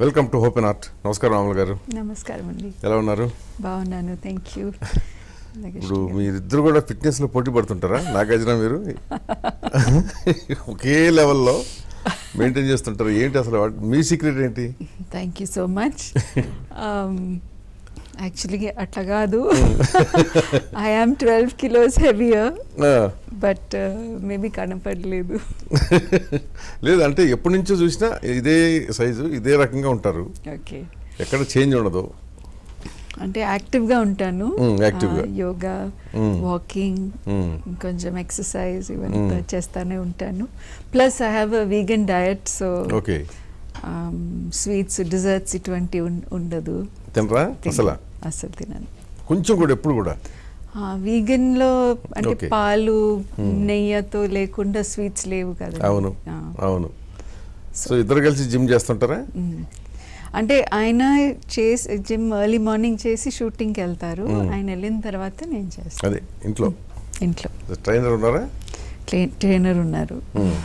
Welcome to Hope and Art. నమస్కారం అమల్ గారు. నమస్కారం అండి. ఎలా ఉన్నారు? బాగున్నాను, థ్యాంక్ యూ. ఇప్పుడు మీరిద్దరు కూడా ఫిట్నెస్లో పోటీ పడుతుంటారా? నాగార్జున మీరు ఒకే లెవెల్లో మెయింటైన్ చేస్తుంటారు. ఏంటి అసలు మీ సీక్రెట్ ఏంటి? Thank you so much. Actually అట్లా కాదు, I am 12 kilos heavier, but maybe కనపడలేదు. లేదు అంటే ఎప్పటి నుంచో చూసినా ఇదే సైజు, ఇదే రకంగా ఉంటారు. ఓకే, ఎక్కడ చేంజ్ ఉండదు. అంటే యాక్టివ్గా ఉంటాను, యోగా, వాకింగ్, కొంచెం ఎక్సర్సైజ్ ఇవన్నీ చేస్తానే ఉంటాను. Plus I have a vegan diet, so okay, sweets, desserts ఇటువంటి ఉండదు. తినరా? అసలు తినను. కొంచెం కూడా? ఎప్పుడు కూడా వీగన్ లో అంటే పాలు, నెయ్యితో లేకుండా స్వీట్స్ లేవు కదా. అవును అవును. సో ఇద్దరు కలిసి జిమ్ చేస్తుంటారా? అంటే ఆయన చేసి జిమ్ ఎర్లీ మార్నింగ్ చేసి షూటింగ్కి వెళ్తారు. ఆయన వెళ్ళిన తర్వాత నేను చేస్తాను. అదే ఇంట్లో ట్రైనర్ ఉన్నారా? ట్రైనర్ ఉన్నారు.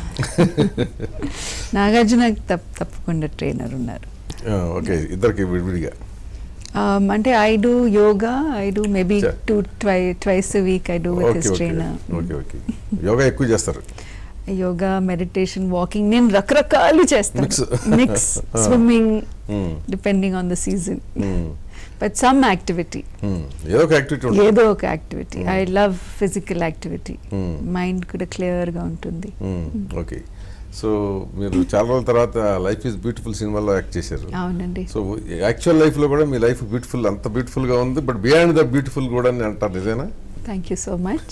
నాగార్జున తప్పకుండా ట్రైనర్ ఉన్నారు. ఓకే, ఇద్దరికి విడివిడిగా. అంటే I do yoga, I do maybe twice a week I do with his trainer. Okay okay. Yoga ఎక్కువ చేస్తారు? యోగా, మెడిటేషన్, వాకింగ్ నేను రకరకాలు చేస్తాను. Mix, swimming, depending on the season. But some activity, ఏదో ఒక activity. I love physical activity, mind కూడా క్లియర్గా ఉంటుంది. ఓకే. సో మీరు చాలా రోజుల తర్వాత లైఫ్ ఈజ్ బ్యూటిఫుల్ సినిమాలో యాక్ట్ చేశారు. అవునండి. సో యాక్చువల్ లైఫ్లో కూడా మీ లైఫ్ బ్యూటిఫుల్, అంత బ్యూటిఫుల్గా ఉంది. బట్ బియాండ్ ద బ్యూటిఫుల్ కూడా అని అంటారు, నిజేనా? Thank you so much.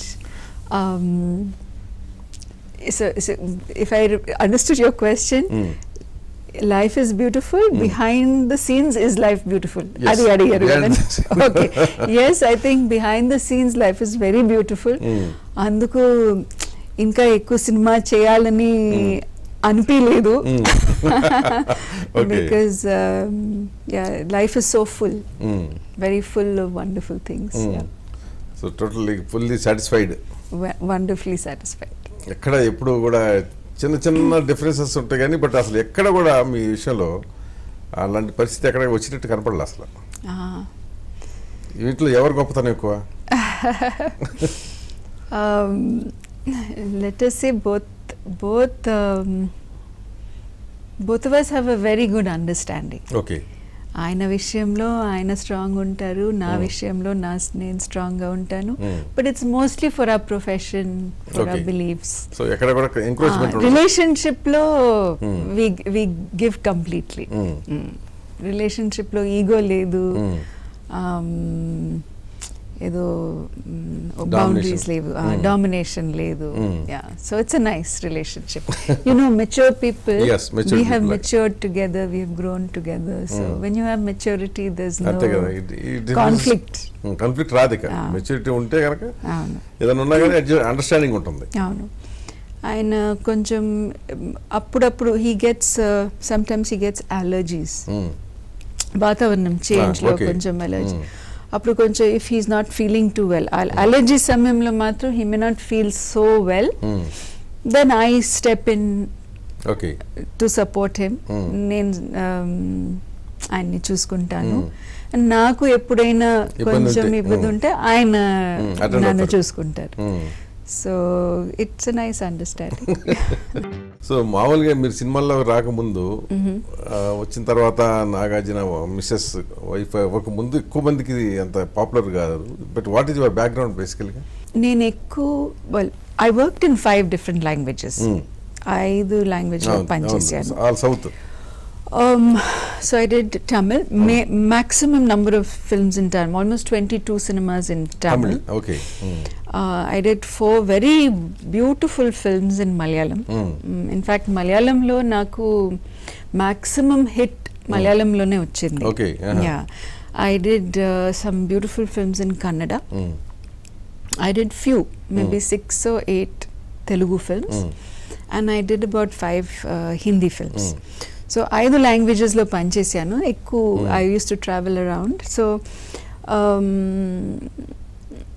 So if I understood your question, life is beautiful, behind the scenes is life beautiful? Okay, yes, I think behind the scenes life is very beautiful. అందుకు ఇంకా ఎక్కువ cinema చేయాలని అనిపించలేదు, because life is so full, very full of wonderful things. So totally fully satisfied? Wonderfully satisfied. ఎక్కడ ఎప్పుడు కూడా చిన్న చిన్న డిఫరెన్సెస్ ఉంటాయి కానీ, బట్ అసలు ఎక్కడ కూడా మీ విషయంలో అలాంటి పరిస్థితి ఎక్కడ వచ్చినట్టు కనపడలే అసలు. వీటిలో ఎవరు గొప్పతనం ఎక్కువ? Let us say both of us have a very good understanding. Okay. ఆయన విషయంలో ఆయన స్ట్రాంగ్ ఉంటారు, నా విషయంలో నేను స్ట్రాంగ్ గా ఉంటాను. But it's mostly for our profession, for our beliefs. So ఎక్కడ కూడా ఎంకరేజ్మెంట్ రిలేషన్షిప్ లో వి గివ్ కంప్లీట్లీ. రిలేషన్షిప్ లో ఈగో లేదు, ఏదో బౌండరీస్ లేవు, డామినేషన్ లేదు. So it's a nice relationship. You know, mature people, we have matured together, we have grown together. So when you have maturity, there's no conflict. Conflict రాదు. Maturity ఉంటే కనుక ఏదైనా ఉన్నా కానీ అండర్స్టాండింగ్ ఉంటుంది. అవును. ఆయన కొంచెం అప్పుడప్పుడు sometimes he gets allergies. వాతావరణం చేంజ్ లో కొంచెం అలర్జీ. అప్పుడు కొంచెం if he's not feeling too well, allergy సమయంలో మాత్రం he may not feel so well, then I step in to support him. నేను ఆయన్ని చూసుకుంటాను. నాకు ఎప్పుడైనా కొంచెం ఇబ్బంది ఉంటే ఆయన నన్ను చూసుకుంటారు. So it's a nice understanding. So మామూలుగా మీరు సినిమాల్లో రాకముందు, వచ్చిన తర్వాత నాగార్జున మిస్సెస్ వైఫ్ ఒక ముందు ఎక్కువ మందికి అంత పాపులర్ కాదు. But what is your background basically? నేను ఎక్కువ I worked in 5 different languages. 5 లాంగ్వేజ్లో పనిచేసాను. All south. So I did Tamil, maximum number of films in Tamil, almost 22 cinemas in Tamil. Okay. I did 4 very beautiful films in Malayalam. In fact, Malayalam lo naku maximum hit Malayalam lone ochindi. Okay. Yeah. I did some beautiful films in Kannada. I did few, maybe 6 or 8 Telugu films, and I did about 5 Hindi films. So 5 లాంగ్వేజెస్లో పనిచేసాను. ఎక్కువ I use to travel around. So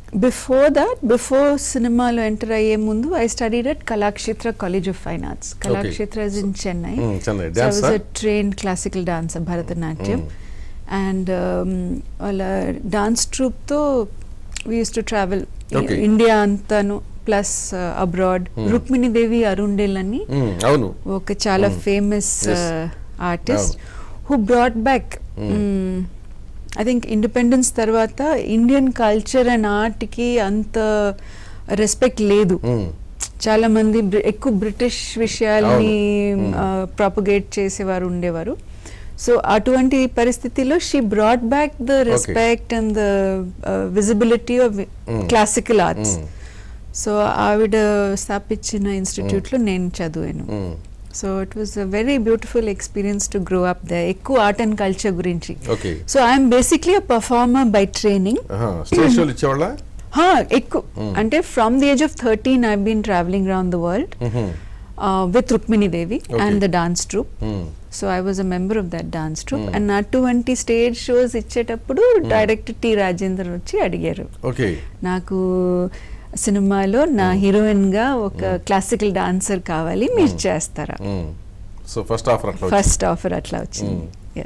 before సినిమాలో enter అయ్యే ముందు I studied at Kalakshetra college of fine arts. Kalakshetra is in Chennai. So I was a trained classical dancer, Bharatanatyam. And వాళ్ళ dance ట్రూప్తో we used to travel India అంతాను plus abroad. Rukmini Devi Arundale అని ఒక చాలా famous artist who brought back, I think independence తర్వాత Indian culture and ఆర్ట్కి అంత respect లేదు. చాలా మంది ఎక్కువ బ్రిటిష్ విషయాల్ని ప్రాపగేట్ చేసేవారు ఉండేవారు. సో అటువంటి పరిస్థితిలో she brought back the respect and the visibility of classical arts. So ఆవిడ స్థాపించిన ఇన్స్టిట్యూట్లో నేను చదివాను. So it was a very beautiful experience to grow up there. ఎక్కువ ఆర్ట్ అండ్ కల్చర్ గురించి. So I'm basically a performer by training. ఎక్కువ అంటే from the age of 13 I been traveling around the world with Rukmini Devi and the dance troupe. So I was a member of that dance troupe. And అటువంటి stage shows ఇచ్చేటప్పుడు director T Rajender వచ్చి అడిగారు, నాకు సినిమాలో నా heroine గా ఒక classical dancer కావాలి, మీరు చేస్తారా? సో ఫస్ట్ ఆఫర్ అట్లా వచ్చింది.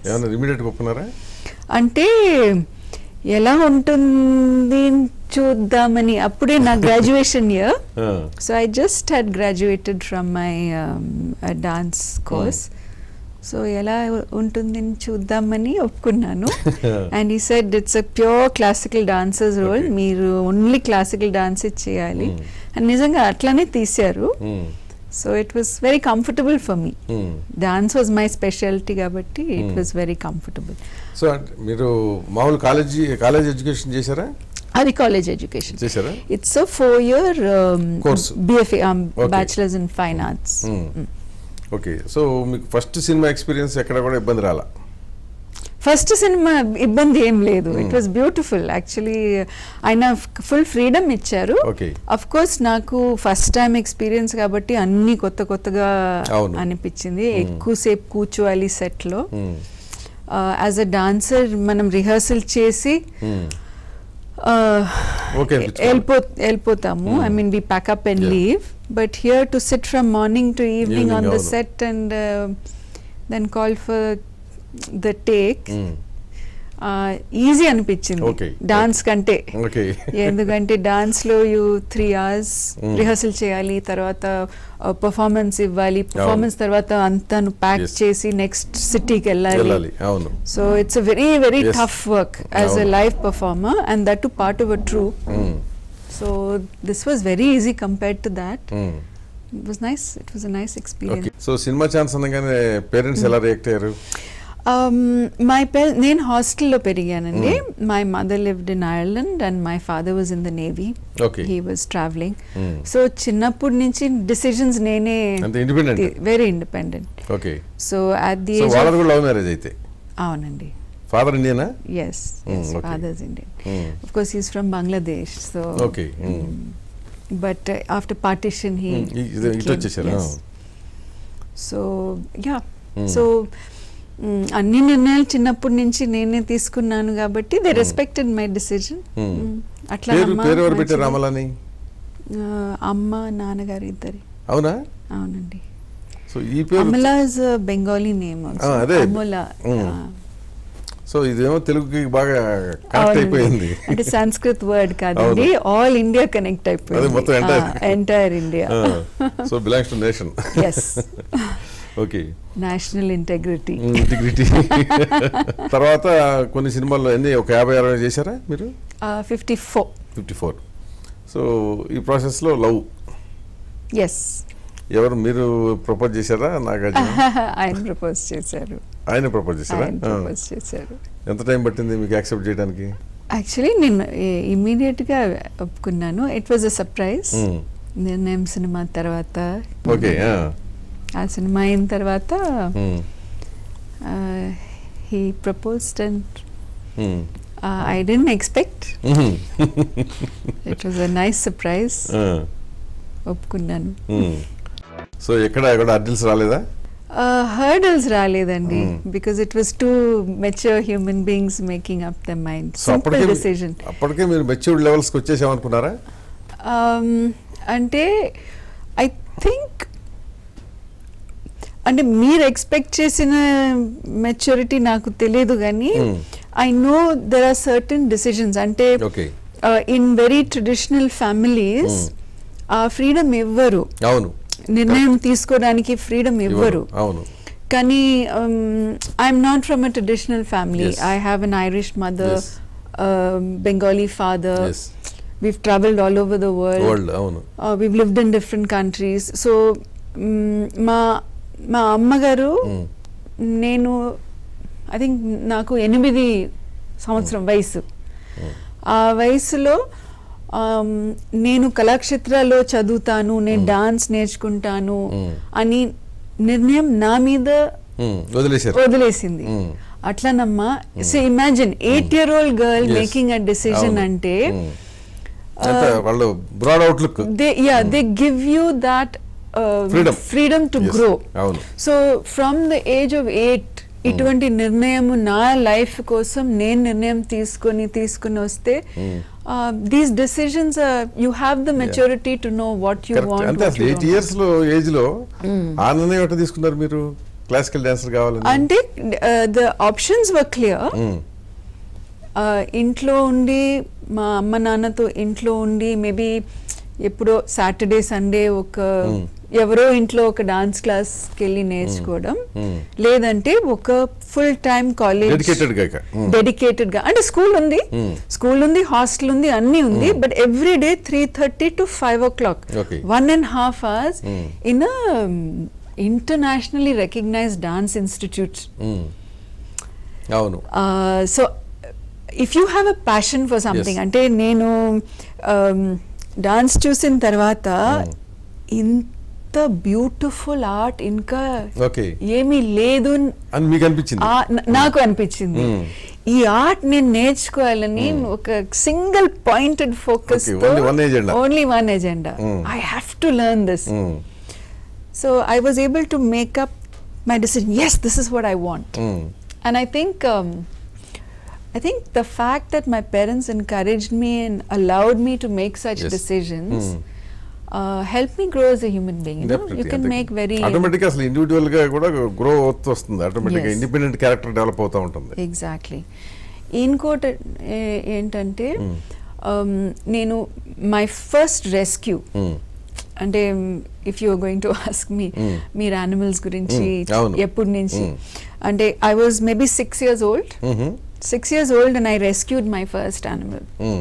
Yes. అంటే ఎలా ఉంటుంది చూద్దామని. అప్పుడే నా graduation year. So I just had graduated from my dance course. So ఎలా ఉంటుంది చూద్దామని ఒప్పుకున్నాను. And he said it's a pure classical dancer's role, మీరు ఓన్లీ క్లాసికల్ డాన్స్ చేయాలి. అండ్ నిజంగా అట్లానే తీశారు. So it was very comfortable for me. Dance was my speciality కాబట్టి it was very comfortable. So మీరు మామూలు కాలేజ్ ఎడ్యుకేషన్ చేశారా? అది కాలేజ్ ఎడ్యుకేషన్ చేశారా? It's a 4-year course, BFA, bachelors in fine arts. Okay. So మీకు first cinema experience ఎక్కడ కూడా ఇబ్బంది రాలా? ఫస్ట్ సినిమా ఇబ్బంది ఏం లేదు. It was beautiful actually. ఆయన ఫుల్ ఫ్రీడమ్ ఇచ్చారు. అఫ్ కోర్స్ నాకు ఫస్ట్ టైం ఎక్స్పీరియన్స్ కాబట్టి అన్ని కొత్తగా అనిపించింది. ఎక్కువసేపు కూర్చోవాలి సెట్ లో. యాజ్ అ డాన్సర్ మనం రిహర్సల్ చేసి వెళ్ళిపోతాము. I mean we pack up and leave. But here to sit from morning to evening on the set and then call for the take easy అనిపించింది డాన్స్ కంటే. ఎందుకంటే డాన్స్ లో 3 hours rehearsal చేయాలి, తర్వాత performance ఇవ్వాలి, పర్ఫార్మెన్స్ తర్వాత అంతా ప్యాక్ చేసి నెక్స్ట్ సిటీకి వెళ్ళాలి. So it's a very very tough work as a live performer and that too part of a troupe. So this was very easy compared to that. It was nice. It was a nice experience. So cinema chance అనగానే parents ఎలా react అయ్యారు? నేను హాస్టల్లో పెరిగానండి. My mother lived in Ireland and my father was in the navy. He was traveling. So చిన్నప్పటి నుంచి decisions నేనే, very independent. So at the age love marriage అయితే? అవునండి. ఫాదర్ ఇండియనా? yes father is Indian. Of course he is from Bangladesh. So but after partition he yes. So yeah. So అన్ని నిర్ణయాలు చిన్నప్పటి నుంచి నేనే తీసుకున్నాను కాబట్టి దే రెస్పెక్టెడ్ మై డిసిజన్. అట్లా అమ్మ నాన్నగారు ఇద్దరి. అవునా? అవునండి. సో ఈ పేరు Amala is Bengali name. Amala. So ఇదేమో తెలుగుకి బాగా కనెక్ట్ అయిపోయింది. అంటే సంస్కృత్ వర్డ్ కాదండి, ఆల్ ఇండియా కనెక్ట్ అయిపోయింది. Entire India. So belongs to nation. yes. Okay. National integrity. తర్వాత కొన్ని సినిమాల్లో ఎన్ని, ఒక 50-60 చేశారా మీరు? 54. సో ఈ ప్రాసెస్ లో లవ్? ఎస్. ఎవరు, మీరు ప్రపోజ్ చేశారా నాగార్జున? ఆయన ప్రపోజ్ చేశారు. ఆయన ప్రపోజ్ చేశారా? ఎంత టైం పట్టింది మీకు యాక్సెప్ట్ చేయడానికి? యాక్చువల్లీ నేను ఇమీడియట్ గా ఒప్పుకున్నాను. It was a surprise. నిర్ణయం సినిమా తర్వాత, ఆ సినిమా అయిన తర్వాత he proposed and I didn't expect. It was a nice surprise. ఒప్పుకున్నాను. సో ఎక్కడ అడ్డిల్స్ రాలేదా? హర్డల్స్ రాలేదండి, because it was too mature human beings making up the mind. Simple decision. అప్పటికే మీరు మెచ్యూర్డ్ లెవెల్స్కి వచ్చేసామనుకున్నారా? అంటే ఐ థింక్ అంటే మీరు ఎక్స్పెక్ట్ చేసిన మెచ్యూరిటీ నాకు తెలియదు, కానీ I know there are certain decisions. అంటే ఇన్ వెరీ ట్రెడిషనల్ ఫ్యామిలీస్ ఆ ఫ్రీడమ్ ఇవ్వరు, నిర్ణయం తీసుకోవడానికి ఫ్రీడమ్ ఇవ్వరు. కానీ I'm not from a traditional family. I have an Irish mother, Bengali father. We've traveled all over the world. We've lived in different countries. So మా అమ్మగారు, నేను ఐ థింక్ నాకు 8 సంవత్సరం వయసు, ఆ వయసులో నేను కళాక్షేత్రాల్లో చదువుతాను, నేను డాన్స్ నేర్చుకుంటాను అని నిర్ణయం నా మీద వదిలేసింది. అట్లనమ్మా. So imagine 8-year-old girl making a decision అంటే they give you that freedom to grow. So from the age of 8 ఇటువంటి నిర్ణయం నా లైఫ్ కోసం నేను నిర్ణయం తీసుకుని వస్తే these decisions you have the maturity to know what you want. అంటే 8 years లో ఏజ్ లో ఆ నిర్ణయం ఎట్లా తీసుకున్నారు మీరు క్లాసికల్ డాన్సర్ కావాలని? అంటే the options were clear. ఇంట్లో ఉండి మా అమ్మ నాన్నతో ఇంట్లో ఉండి మేబీ ఎప్పుడో సాటర్డే సండే ఎవరో ఇంట్లో ఒక డాన్స్ క్లాస్కి వెళ్ళి నేర్చుకోవడం, లేదంటే ఒక ఫుల్ టైమ్ కాలేజ్ డెడికేటెడ్ గా. అంటే స్కూల్ ఉంది, హాస్టల్ ఉంది, అన్ని ఉంది, but every day 3:30 to 5 o'clock 1.5 hours in internationally recognised dance institute. So if you have a passion for something, అంటే నేను డాన్స్ చూసిన తర్వాత ఇంత బ్యూటిఫుల్ ఆర్ట్ ఇంకా ఏమీ లేదు అని మీకు అనిపించింది, నాకు అనిపించింది. ఈ ఆర్ట్ నేను నేర్చుకోవాలని ఒక single pointed focus, only one agenda, I have to learn this. So I was able to make up my decision, yes, this is what I want. And I think the fact that my parents encouraged me and allowed me to make such decisions helped me grow as a human being. You can make very automatically asli individual ga kuda grow అవుతుంది, automatically independent character develop అవుతా ఉంటుంది. Exactly. ఇంకోటి ఏంటంటే నేను my first rescue, అంటే if you are going to ask me మీరు animals గురించి ఎప్పటి నుంచి అంటే I was maybe 6 years old. 6 years old and I rescued my first animal.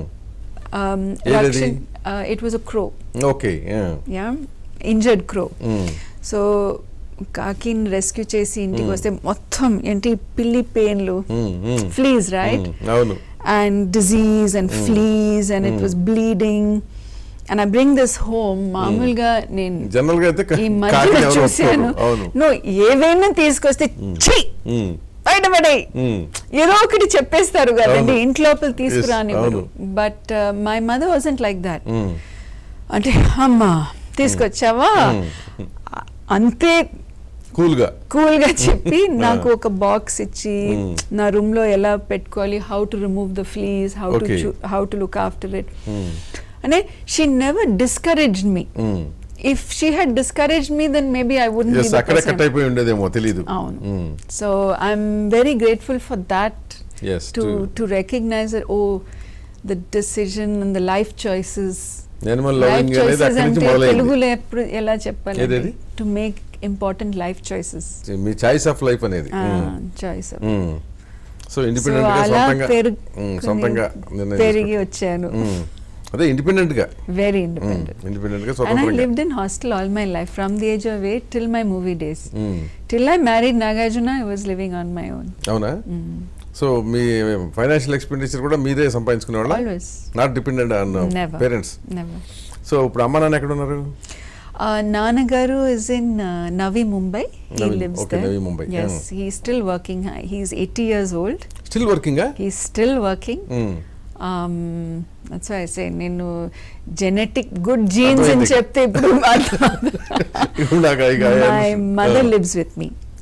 It was a crow. Okay, yeah, injured crow. So కాకిని rescue చేసి ఇంటికి వస్తే మొత్తం ఏంటి పిల్లి పెయిన్లు, fleas, right, and disease and fleas and it was bleeding. And I bring this home. మామూలుగా నేను జనరల్ గా అయితే ఈ మధ్య చూసాను, నో ఏవైనా తీసుకొస్తే ఛీ బయటపడే ఏదో ఒకటి చెప్పేస్తారు కదండి, ఇంట్లోపల తీసుకురానివ్వరు. But my mother wasn't like that. అంటే అమ్మా తీసుకొచ్చావా అంతే కూల్ గా చెప్పి నాకు ఒక బాక్స్ ఇచ్చి నా రూమ్ లో ఎలా పెట్టుకోవాలి, how to remove the fleas, how to look after it. And she never discouraged me. If she had discouraged me, then maybe I wouldn't be the person. So I'm very grateful for that. Yes, to recognize that, oh, the decision and the life choices. Animal loving Telugulo eppudu ela cheppali, to make important life choices. Me choice of life anedi. Choice of. So independent ga సొంతంగా పెరిగి వచ్చాను. అదే independent గా, very independent గా. And I lived in hostel all my life from the age of 8 till my movie days. Till I married Nagarjuna, I was living on my own. అవునా? So మీ financial expenditure కూడా మీరే సంపాదించుకునేవాళ్ళా? Always. Not dependent on parents? Never. So ఇప్పుడు అమ్మ నాన్న ఎక్కడ ఉన్నారు? నాన్నగారు is in Navi Mumbai. He lives there. Navi Mumbai. Yes, he is still working. He is 80 years old. Still working? He is still working. That's why I say నేను genetic good genes అని చెప్తే ఇప్పుడు my mother lives with me.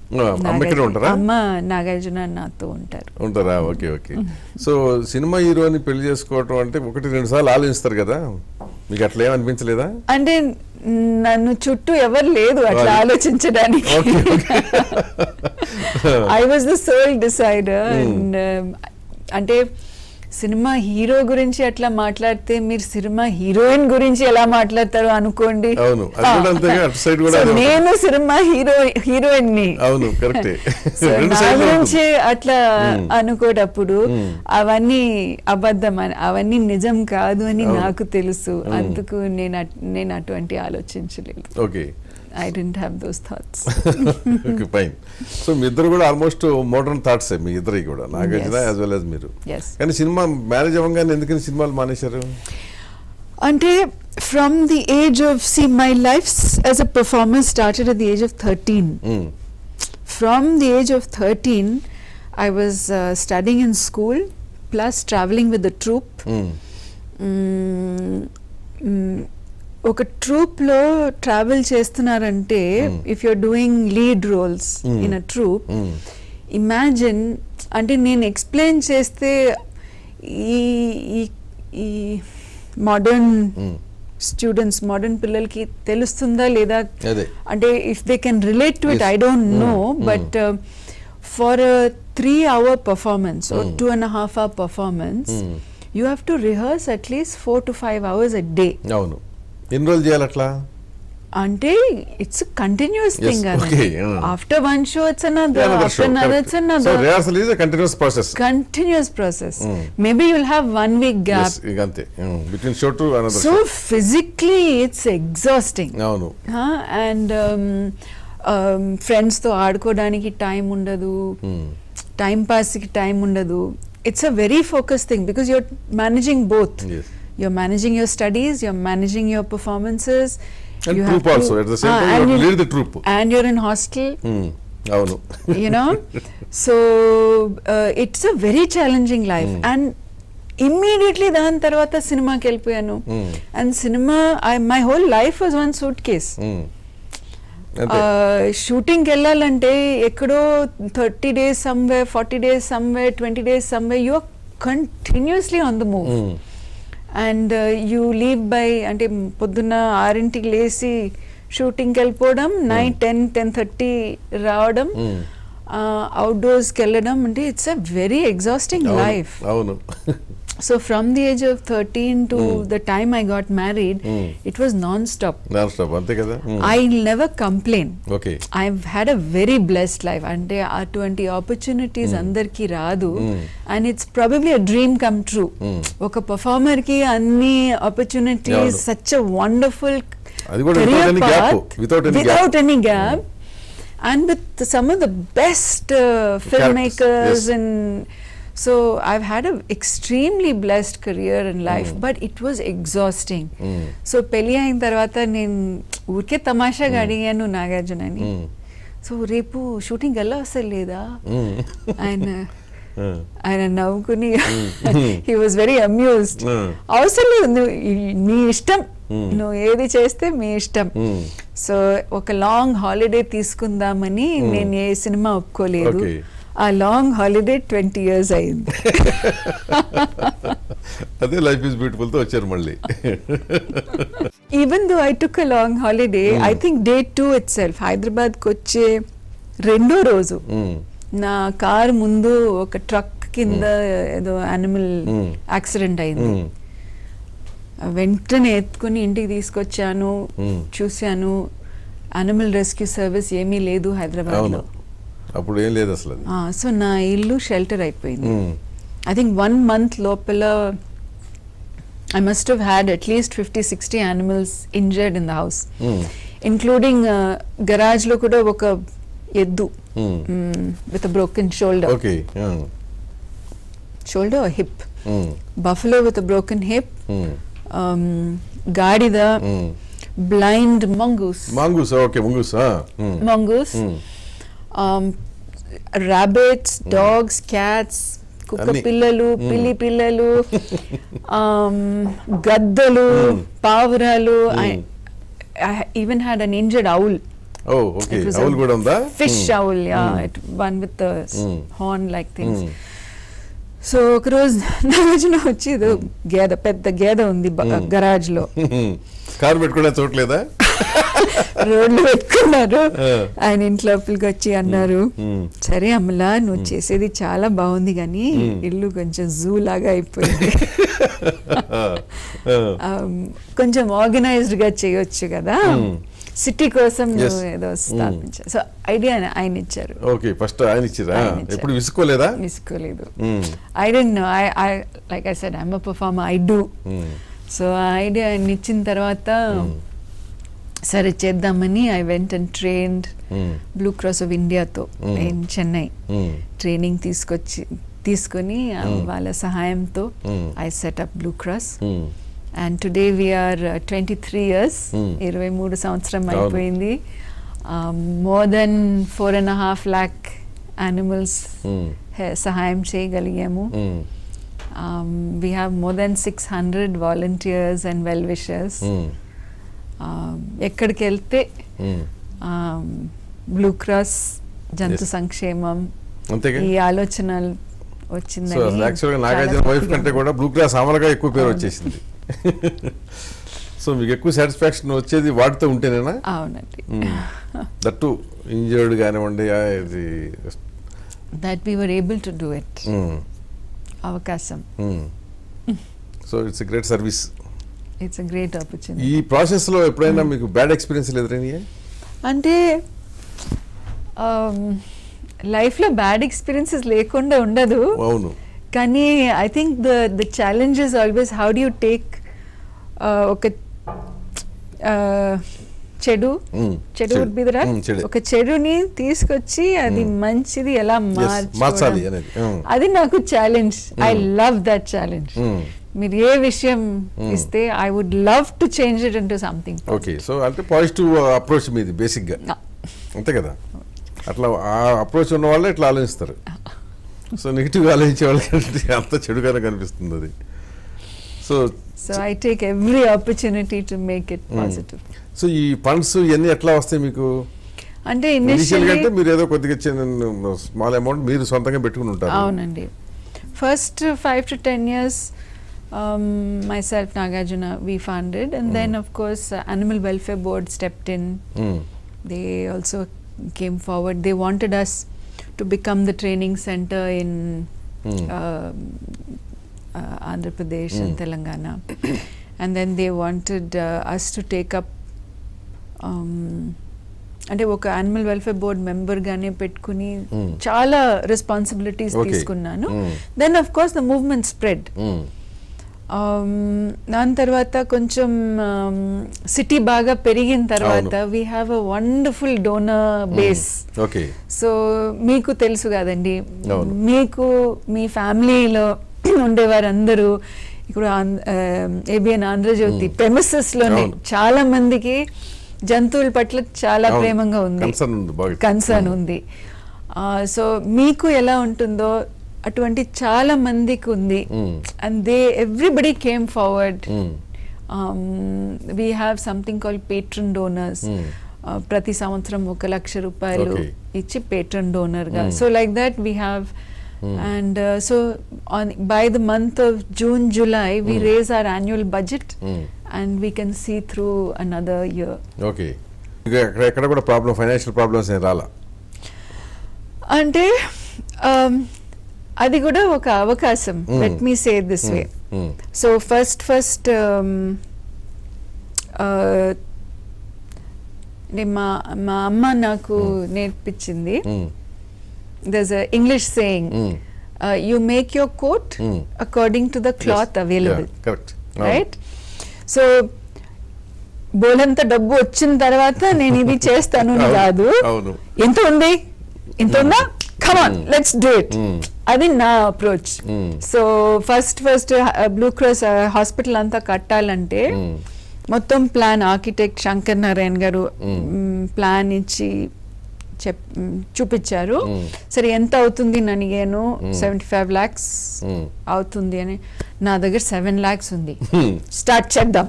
అమ్మ ఇక్కడ ఉంటారా? అమ్మ నాగార్జున నాతో ఉంటారా? Okay okay. సో సినిమా హీరోని పెళ్లి చేసుకోవటం అంటే 1-2 సార్లు ఆలోచిస్తారు కదా, మీకు అట్లా ఏమనిపించలేదా? అంటే నన్ను చుట్టూ ఎవరు లేదు అట్లా ఆలోచించడానికి. I was the sole decider. అంటే సినిమా హీరో గురించి అట్లా మాట్లాడితే మీరు సినిమా హీరోయిన్ గురించి ఎలా మాట్లాడతారో అనుకోండి. నేను సినిమా హీరోయిన్ ని నా గురించి అట్లా అనుకోటప్పుడు అవన్నీ అబద్ధం అని, అవన్నీ నిజం కాదు అని నాకు తెలుసు. అందుకు నేను అటువంటి ఆలోచించలేదు. I didn't have those thoughts. Okay, fine. So మీ ఇద్దరు కూడా ఆల్మోస్ట్ మోడర్న్ థాట్స్ మీ ఇద్దరికి కూడా, నాగార్జున యాజ్ వెల్ యాజ్ మీరు. కానీ సినిమా మ్యారేజ్ అవ్వగానే ఎందుకని సినిమాలు మానేశారు? అంటే from the age of, see, my life as a performer started at the age of 13. From the age of 13 I was studying in school plus traveling with the troupe. ఒక troupe లో travel చేస్తున్నారంటే, if you're doing lead roles in a troupe, imagine, అంటే నేను explain చేస్తే ఈ modern students, modern పిల్లలకి తెలుస్తుందా లేదా, అంటే if they can relate to it I don't know, but for a 3-hour performance or 2.5 hour performance, you have to rehearse at least 4 to 5 hours a day. అవును. ఎన్ని రోజులు చేయాలి అట్లా? అంటే it's continuous thing. After one show it's another, after another it's another. So rehearsal is a continuous process. Continuous process. Maybe you will have 1 week gap. అంతే, between show to another. So physically it's exhausting. అవును. And friends తో ఆడుకోవడానికి time ఉండదు, time pass కి time ఉండదు. It's a very focus thing because you are managing both. You're managing your studies, you're managing your performances, and you troupe also at the same time. You have to lead the troupe, and you're in hostel. You know, so it's a very challenging life. And immediately dan tarvata cinema ki vellipoyanu, and cinema, my whole life was one suitcase. Shooting కి వెళ్ళాలంటే ఎక్కడో 30 days somewhere, 40 days somewhere, 20 days somewhere, you are continuously on the move. And you leave by, అంటే పొద్దున్న 6ంటికి లేచి షూటింగ్కి వెళ్ళిపోవడం, night 10-10:30 రావడం, అవుట్డోర్స్కి వెళ్ళడం, అంటే it's a very exhausting life. అవును. So from the age of 13 to the time I got married, it was non-stop. ante kada. I'll never complain. Okay. I've had a very blessed life. Ante aటువంటి opportunities andarki raadu, and it's probably a dream come true. Oka performer ki anni opportunities, such a wonderful career path without any gap, and with some of the best filmmakers. And so I've had an extremely blessed career in life, but it was exhausting. So pelli ayin tarvata nen urke tamasha ga adiganu Nagarjunani, so repu shooting galla vasaleda, ఆయన నవ్వుకుని, he was very amused. అవసరం లేదు, నీ ఇష్టం, నువ్వు ఏది చేస్తే మీ ఇష్టం. So ఒక లాంగ్ హాలిడే తీసుకుందామని నేను ఏ సినిమా ఒప్పుకోలేదు. ఆ లాంగ్ హాలిడే 20 years అయింది. అదే లైఫ్ ఇస్ బ్యూటిఫుల్ తో వచ్చారు మళ్ళీ. Even though I took a long holiday, I think day 2 itself, హైదరాబాద్కి వచ్చే 2వ రోజు నా కార్ ముందు ఒక ట్రక్ కింద ఏదో యానిమల్ యాక్సిడెంట్ అయింది. వెంటనే ఎత్తుకుని ఇంటికి తీసుకొచ్చాను, చూశాను, యానిమల్ రెస్క్యూ సర్వీస్ ఏమీ లేదు హైదరాబాద్లో. అప్పుడు ఏం లేదు అసలు. సో నా ఇల్లు షెల్టర్ అయిపోయింది. ఐ థింక్ 1 month లోపల I must have had at least 50-60 animals injured in the house, including garage లో కూడా ఒక ఎద్దు with a broken shoulder, shoulder or hip, buffalo with a broken hip, గాడిద, blind mongoose, rabbits, dogs, cats, కుక్క పిల్లలు, పిల్లి పిల్లలు, గద్దలు, పావురాలు. I even had an injured owl. Oh okay owl కూడా ఉందా fish owl one with horn like things so ఒకరోజు నాగార్జున వచ్చి ఏదో గేదె పెద్ద గేదె ఉంది గరాజ్ లో కారు పెట్టుకునే చోట్లేదా రోడ్లు పెట్టుకున్నారు ఆయన ఇంట్లోపలికి వచ్చి అన్నారు సరే అమలా నువ్వు చేసేది చాలా బాగుంది కానీ ఇల్లు కొంచెం జూ లాగా అయిపోయింది కొంచెం ఆర్గనైజ్డ్ గా చేయొచ్చు కదా సిటీ కోసం నువ్వు ఏదో స్థాపించారు సో ఐడియా ఆయన ఇచ్చారు ఓకే ఫస్ట్ ఆయన ఇచ్చారా ఎప్పుడు విసుకోలేదా విసుకోలేదు I don't know I like I said I'm a performer I do so ఆ ఐడియా ఆయన ఇచ్చిన తర్వాత సరే చేద్దామని I went and trained blue cross of ఇండియాతో ఇన్ చెన్నై ట్రైనింగ్ తీసుకొని వాళ్ళ సహాయంతో I set up blue cross and today we're 23 years 23 సంవత్సరం అయిపోయింది మోర్ దెన్ 4.5 lakh animals సహాయం చేయగలిగాము we have more than 600 volunteers and well wishers ఎక్కడికి వెళ్తే బ్లూ క్రాస్ జంతు సంక్షేమం ఈ ఆలోచనలు వచ్చిందని యాక్చువల్గా నాగార్జున వైఫ్ కంటే కూడా బ్లూ క్రాస్ అమలుగా ఎక్కువ పేరు వచ్చేసింది సో మీకు ఎక్కువ సాటిస్ఫాక్షన్ వచ్చేది వాటితో ఉంటేనేనా అవునండి దట్టు ఇంజర్డ్ కానివ్వండి that we were able to do it అవకాశం so it's a great service it's a great opportunity ఈ ప్రాసెస్ లో ఎప్పుడైనా మీకు బ్యాడ్ ఎక్స్పీరియన్స్ ఎదురైనాయా అంటే లైఫ్ లో బ్యాడ్ ఎక్స్పీరియన్సెస్ లేకుండా ఉండదు అవును కానీ I think the challenge is always how do you take ఒక చెడు వుడ్ బి ద రైట్ ఒక చెడుని తీసుకొచ్చి అది మంచిది ఎలా మార్చాలి అది నాకు challenge I love that challenge మీరు ఏ విషయం ఇస్తే I would love to change it into something okay so అంటే పాజిటివ్ అప్రోచ్ మీది బేసిక్ గా అంతే కదా అట్లా ఆ అప్రోచ్ ఉన్న వాళ్ళే ఇట్లా ఆలోచిస్తారు సో నెగిటివ్ ఆలోచించే వాళ్ళకి అంత చెడుగానే కనిపిస్తుంది అది so I take every opportunity to make it positive so ఈ ఫండ్స్ ఇవన్నీ ఎట్లా వస్తాయి మీకు అంటే ఇనిషియల్ అంటే మీరు ఏదో కొద్దిగా స్మాల్ అమౌంట్ మీరు సొంతంగా పెట్టుకుని ఉంటారు అవునండి first 5 to 10 years myself Nagarjuna we funded and then of course Animal Welfare Board stepped in they also came forward they wanted us to become the training center in Andhra Pradesh and Telangana and then they wanted us to take up అంటే ఒక animal welfare board member గానే పెట్టుకుని చాలా responsibilities తీసుకున్నాను then of course the movement spread దాని తర్వాత కొంచెం city బాగా పెరిగిన తర్వాత we have a wonderful donor base so మీకు తెలుసు కదండి మీకు మీ ఫ్యామిలీలో ఉండేవారందరూ ఇప్పుడు ఏబిఎన్ ఆంధ్రజ్యోతి ప్రెమిసెస్ లోనే చాలా మందికి జంతువుల పట్ల చాలా ప్రేమగా ఉంది కన్సర్న్ ఉంది సో మీకు ఎలా ఉంటుందో అటువంటి చాలా మందికి ఉంది and they everybody came forward we have something called patron donors ప్రతి సంవత్సరం 1 లక్ష రూపాయలు ఇచ్చి పేట్రన్ డోనర్ గా so like that we have and so by the month of June July we raise our annual budget and we can see through another year okay ekkada kuda problem financial problems em rala ante adi kuda oka avakasam let me say it this way so first ma amma naku nerpichindi there's a English saying you make your coat according to the cloth available correct right so బోలంత డబ్బు వచ్చిన తర్వాత నేను ఇది చేస్తాను కాదు ఎంత ఉంది ఇంత ఉందా come on let's do it అది నా approach so first Blue Cross hospital అంతా కట్టాలంటే మొత్తం ప్లాన్ ఆర్కిటెక్ట్ శంకర్ నారాయణ గారు ప్లాన్ ఇచ్చి చూపించారు. సరే ఎంత అవుతుంది అని అడిగాను. 75 lakhs అవుతుంది అని. నా దగ్గర 7 lakhs ఉంది, స్టార్ట్ చేద్దాం.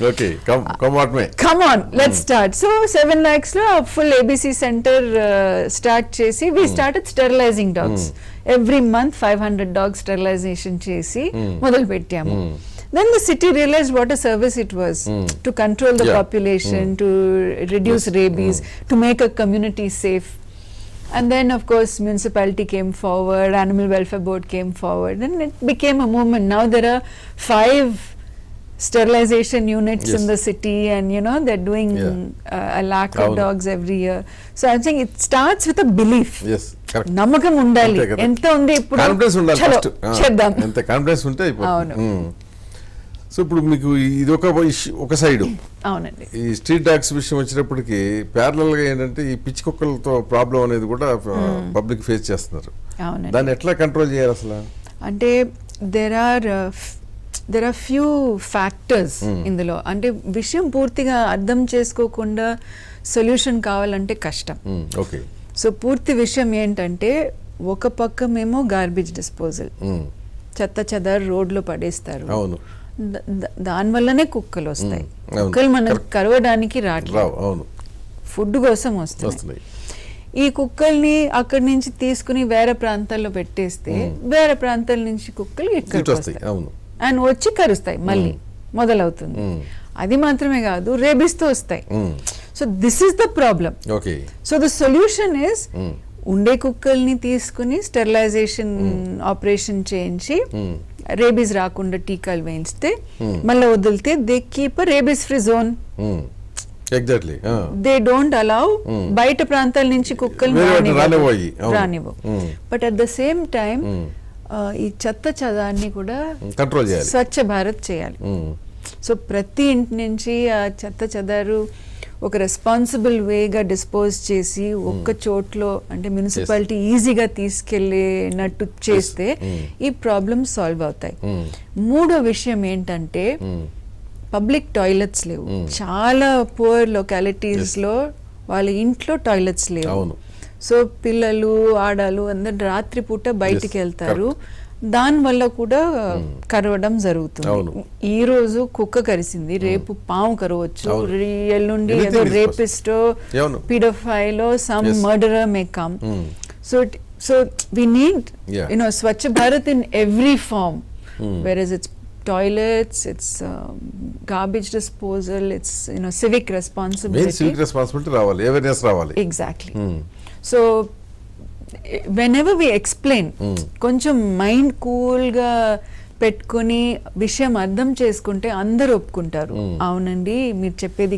Come on let's start. So 7 lakhs లో ఫుల్ ఏబీసీ సెంటర్ స్టార్ట్ చేసి we started sterilising dogs. Every month 500 dogs sterilisation చేసి మొదలు పెట్టాము. Then the city realized what a service it was to control the population, to reduce rabies, to make a community safe. And then of course municipality came forward, animal welfare board came forward, and it became a movement. Now there are 5 sterilization units in the city, and you know they're doing a lakh of dogs every year. So I think it starts with a belief. Yes, correct. నమ్మకం ఉండాలి. ఎంత ఉంది ఇప్పుడు, confidence ఉండాలి first. చేద్దాం. ఎంత confidence ఉంటే అయిపోతుంది. సో ఇప్పుడు మీకు ఇది ఒక సైడ్. అవునండి. ఈ స్ట్రీట్ డాగ్స్ విషయం వచ్చినప్పటికీ ప్యారలల్ గా ఏంటంటే ఈ పిచ్చి కుక్కలతో ప్రాబ్లం అనేది కూడా పబ్లిక్ ఫేస్ చేస్తున్నారు. దాన్ని ఎట్లా కంట్రోల్ చేయాలి అసలు? అంటే దేర్ ఆర్ ఫ్యూ ఫ్యాక్టర్స్ ఇందులో. అంటే విషయం పూర్తిగా అర్థం చేసుకోకుండా సొల్యూషన్ కావాలంటే కష్టం. ఓకే. సో పూర్తి విషయం ఏంటంటే ఒక పక్కమేమో గార్బేజ్ డిస్పోజల్, చెత్త చెదారు రోడ్లో పడేస్తారు. అవును. దానివల్లనే కుక్కలు వస్తాయి. కుక్కలు మనం కరవడానికి రావట్లేదు, ఫుడ్ కోసం వస్తున్నాయి. ఈ కుక్కల్ని అక్కడి నుంచి తీసుకుని వేరే ప్రాంతాల్లో పెట్టేస్తే వేరే ప్రాంతాల నుంచి కుక్కలు ఇక్కడికి వస్తాయి అండ్ వచ్చి కరుస్తాయి, మళ్ళీ మొదలవుతుంది. అది మాత్రమే కాదు, రేబీస్ తో వస్తాయి. So this is the problem. So the solution is ఉండే కుక్కల్ని తీసుకుని స్టెరిలైజేషన్ ఆపరేషన్ చేయించి రేబీస్ రాకుండా టీకాలు వేయిస్తే మళ్ళీ వదిలితే they keep a rabies free zone. Exactly. They don't allow బయట ప్రాంతాల నుంచి కుక్కలు రానివ్వు. But at the same time ఈ చెత్త చెదాన్ని కూడా కంట్రోల్ చేయాలి, స్వచ్ఛ భారత్ చేయాలి. సో ప్రతి ఇంటి నుంచి ఆ చెత్త చెదారు ఒక రెస్పాన్సిబుల్ వేగా డిస్పోజ్ చేసి ఒక్క చోట్లో అంటే మున్సిపాలిటీ ఈజీగా తీసుకెళ్ళినట్టు చేస్తే ఈ ప్రాబ్లమ్స్ సాల్వ్ అవుతాయి. మూడో విషయం ఏంటంటే పబ్లిక్ టాయిలెట్స్ లేవు. చాలా పూర్ లొకాలిటీస్ లో వాళ్ళ ఇంట్లో టాయిలెట్స్ లేవు. సో పిల్లలు ఆడాలు అందరు రాత్రి పూట బయటికి వెళ్తారు, దానివల్ల కూడా కరవడం జరుగుతుంది. ఈ రోజు కుక్క కరిసింది, రేపు పాము కరవచ్చు, ఎల్లుండి ఏదో రేపిస్టో పీడోఫైలో some murderer may come. So we need Swachh Bharat in every farm, whereas it's toilets, it's garbage disposal, it's civic responsibility. Civic responsibility ravali, awareness ravali. Exactly. So whenever we explain, కొంచెం మైండ్ కూల్ గా పెట్టుకుని విషయం అర్థం చేసుకుంటే అందరూ ఒప్పుకుంటారు. అవునండి మీరు చెప్పేది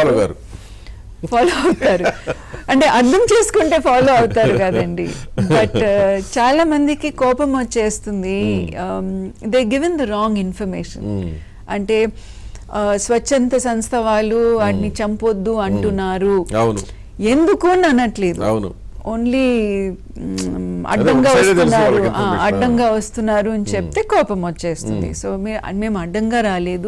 ఫాలో అవుతారు. అంటే అర్థం చేసుకుంటే ఫాలో అవుతారు కదండి. బట్ చాలా మందికి కోపం వచ్చేస్తుంది. They given the wrong information. అంటే స్వచ్ఛంద సంస్థ వాళ్ళు వాటిని చంపొద్దు అంటున్నారు, ఎందుకు అని అనట్లేదు, ఓన్లీ అడ్డంగా వస్తున్నారు అని చెప్తే కోపం వచ్చేస్తుంది. సో మేము అడ్డంగా రాలేదు.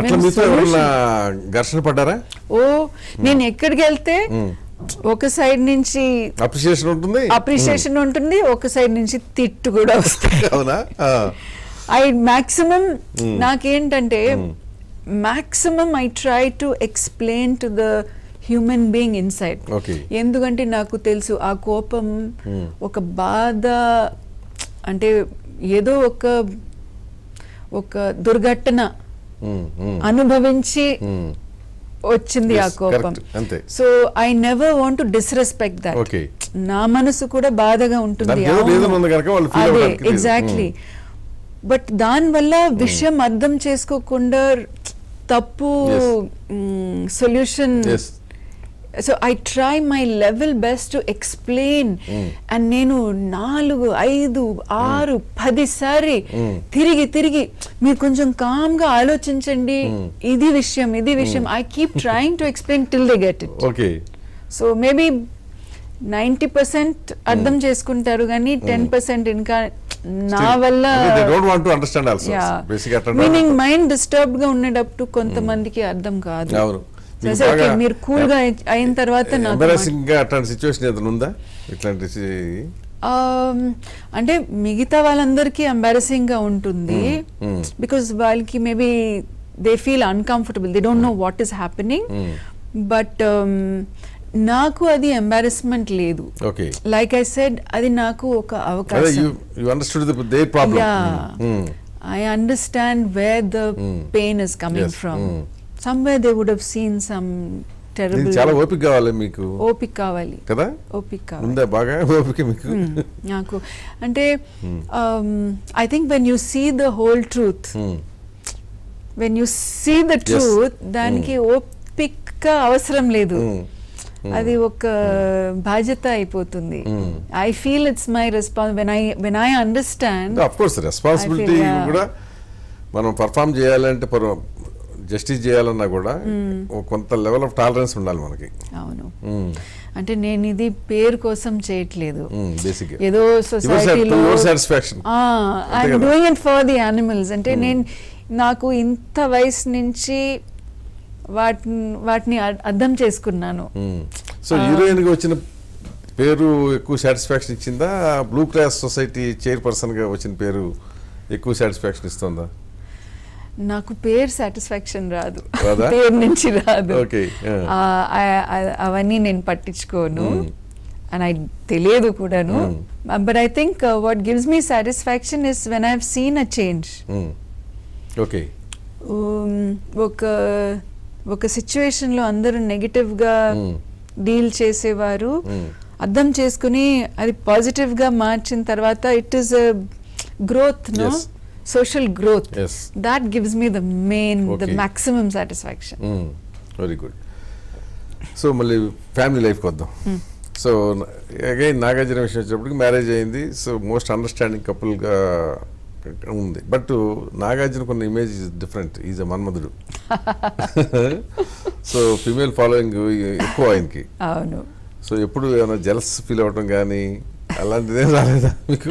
ఘర్షణ పడ్డారా? ఓ నేను ఎక్కడికి వెళ్తే ఒక సైడ్ నుంచి అప్రిషియేషన్ ఉంటుంది, ఒక సైడ్ నుంచి తిట్టు కూడా వస్తుంది. మాక్సిమం నాకేంటంటే maximum I try to explain to the human being inside. ఎందుకంటే నాకు తెలుసు ఆ కోపం ఒక బాధ, అంటే ఏదో ఒక దుర్ఘటన అనుభవించి వచ్చింది ఆ కోపం. So I never want to disrespect that. నా మనసు కూడా బాధగా ఉంటుంది. అదే ఎగ్జాక్ట్లీ. బట్ దానివల్ల విషయం అర్థం చేసుకోకుండా తప్పు solution. So I try my level best to explain. And నేను 4, 5, 6, 10 సారి తిరిగి మీరు కొంచెం కామ్ గా ఆలోచించండి, ఇది విషయం I keep trying to explain till they get it. So maybe 90% అర్థం చేసుకుంటారు కానీ 10% ఇంకా నా వల్ల మీనింగ్ మైండ్ డిస్టర్బ్డ్ గా ఉండేటప్పుడు కొంతమందికి అర్థం కాదు. మీరు కూల్ గా అయిన తర్వాత ఎంబారసింగ్ గా అట్లాంటి సిచ్యువేషన్ ఏదైనా ఉందా ఇట్లాంటి అంటే మిగతా వాళ్ళందరికీ ఎంబారసింగ్ గా ఉంటుంది బికాస్ వాళ్ళకి maybe they feel uncomfortable, they don't know what is happening. But నాకు అది ఎంబారస్మెంట్ లేదు. లైక్ ఐ సెడ్, అది నాకు ఒక అవకాశం. I understand where the pain is coming from. Somewhere they would have seen some terrible. చాలా ఓపిక కావాలి మీకు. ఓపిక కావాలి కదా? ఓపిక కావాలి. ఉందా బాగా ఓపిక మీకు? నాకు అంటే I think when you see the whole truth, when you see the truth, దానికి ఓపిక అవసరం లేదు. అది ఒక బాధ్యత అయిపోతుంది. I feel it's my when I understand. Of course responsibility కూడా మనం పర్ఫామ్ చేయాలంటే జస్టిస్ చేయాలన్నా కూడా కొంత లెవెల్ ఆఫ్ టాలరెన్స్ ఉండాలి మనకి. అవును, అంటే నేను ఇది పేరు కోసం చేయట్లేదు, ఏదో సొసైటీలో I'm doing it for the animals. అంటే నేను నాకు ఇంత వయసు నుంచి వాటిని అర్థం చేసుకున్నాను. సో హీరోయిన్ గా వచ్చిన పేరు ఎక్కువ సాటిస్ఫాక్షన్ ఇచ్చిందా, బ్లూ క్రాస్ సొసైటీ చైర్పర్సన్ గా వచ్చిన పేరు ఎక్కువ సాటిస్ఫాక్షన్ ఇస్తుందా? నాకు పేరు సాటిస్ఫాక్షన్ రాదు, పేరు నుంచి రాదు. అవన్నీ నేను పట్టించుకోను, అండ్ ఐ తెలియదు కూడాను. But I think what gives me satisfaction is when I have seen a change. ఒక సిచ్యువేషన్ లో అందరూ నెగటివ్ గా డీల్ చేసేవారు, అర్థం చేసుకుని అది పాజిటివ్ గా మార్చిన తర్వాత it is a growth, no social growth. That gives me the maximum satisfaction. Very good. So మళ్ళీ ఫ్యామిలీ లైఫ్ వద్దాం. సో అగైన్ నాగార్జున విషయం వచ్చేటప్పటికి మ్యారేజ్ అయింది. సో మోస్ట్ అండర్స్టాండింగ్ కపుల్ గా ఉంది. బట్ నాగార్జున కొన్ని image different, is a Manmadhudu. So female following ఎక్కువ ఆయనకి. అవును. సో ఎప్పుడు ఏమైనా జెలస్ ఫీల్ అవటం కానీ అలాంటిది ఏం రాలేదా మీకు?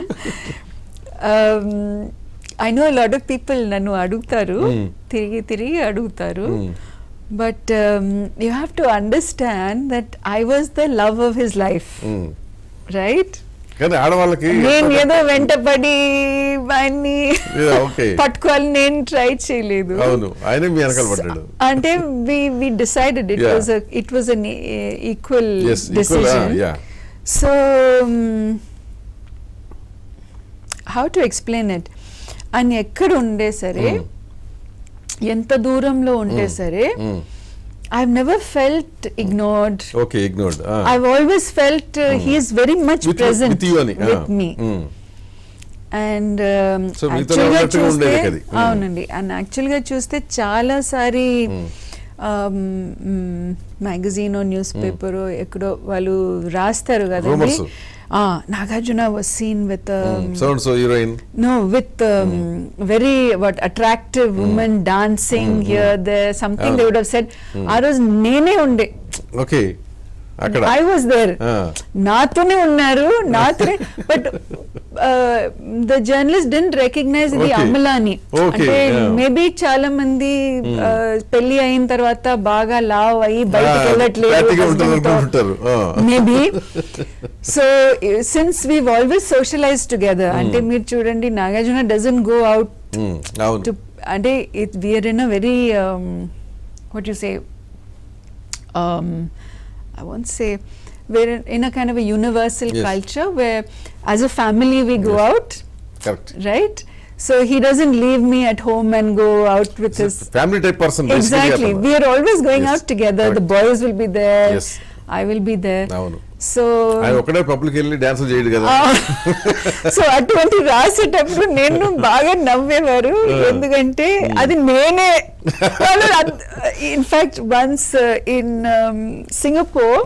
I know lot of people నన్ను అడుగుతారు, తిరిగి అడుగుతారు. But you have to understand that I was the love of his life, right? కానీ ఆడవాళ్ళకి నేను ఏదో వెంటపడి ఆయన్ని పట్టుకోవాలి నేను ట్రై చేయలేదు. అవును, ఆయన మీ వెనకాల పడ్డాడు. అంటే we decided it was an equal decision. So how to explain it? ఆయన ఎక్కడ ఉండే సరే, ఎంత దూరంలో ఉండే సరే, I've never felt ignored. Okay, ignored. I've always felt he is very much present with me. And actually చూస్తే, అవునండి, అండ్ యాక్చువల్గా చూస్తే చాలా సారి మ్యాగజైన్ న్యూస్ పేపర్ ఎక్కడో వాళ్ళు రాస్తారు కదండి, Nagarjuna was seen with so heroine, no, with very attractive woman dancing here there, something they would have said. I was nene unde. Okay, I was there. Naatone unnaru, naatone, but the journalist didn't recognize the Amalani. Ante maybe చాలా మంది పెళ్లి అయిన తర్వాత బాగా లావ్ అయ్యి బయటికి వెళ్ళట్లేదు maybe. So since we've always socialized together, ante meer chudandi, Nagarjuna doesn't go out to, ante we are in a very what you say, I won't say, we're in a kind of a universal culture where as a family we go out. Correct. Right? So he doesn't leave me at home and go out with his family type person. Exactly. We are always going out together. Correct. The boys will be there. Yes. I will be there. So ఒకటే public వెళ్ళి dance చేయడు కదా. So అటువంటి రాసేటప్పుడు నేను బాగా నవ్వేవారు, ఎందుకంటే అది నేనే. ఇన్ఫాక్ట్ వన్స్ ఇన్ సింగపూర్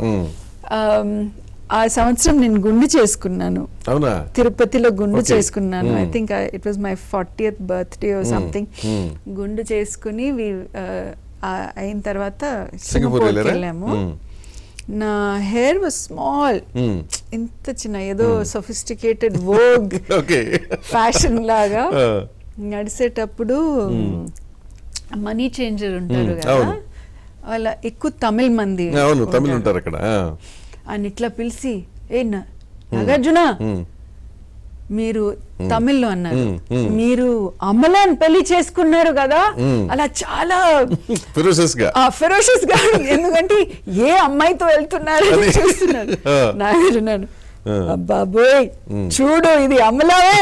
ఆ సంవత్సరం నేను గుండు చేసుకున్నాను. అవునా? తిరుపతిలో గుండు చేసుకున్నాను. I think it was my 40th birthday or something. గుండు చేసుకుని అయిన తర్వాత సింగపూర్కి వెళ్ళాము. నా హెయిర్ వాజ్ స్మాల్, ఇంత చిన్న, ఏదో సొఫిస్టికేటెడ్ వోగ్ ఫ్యాషన్ లాగా. నడిచేటప్పుడు మనీ చేంజర్ ఉంటారు కదా, వాళ్ళ ఎక్కువ తమిళ్ మంది అవును తమిళ్ ఉంటారు అక్కడ. ఆయన ఇట్లా పిలిచి నాగార్జున మీరు తమిళ్లో అన్నారు, మీరు అమలాన్ పెళ్లి చేసుకున్నారు కదా, అలా చాలా ఫెరోషియస్ గా ఎందుకంటే ఏ అమ్మాయితో వెళ్తున్నారు చూస్తున్నారు. నాగార్జున బాబోయ్ చూడు ఇది అమలావే.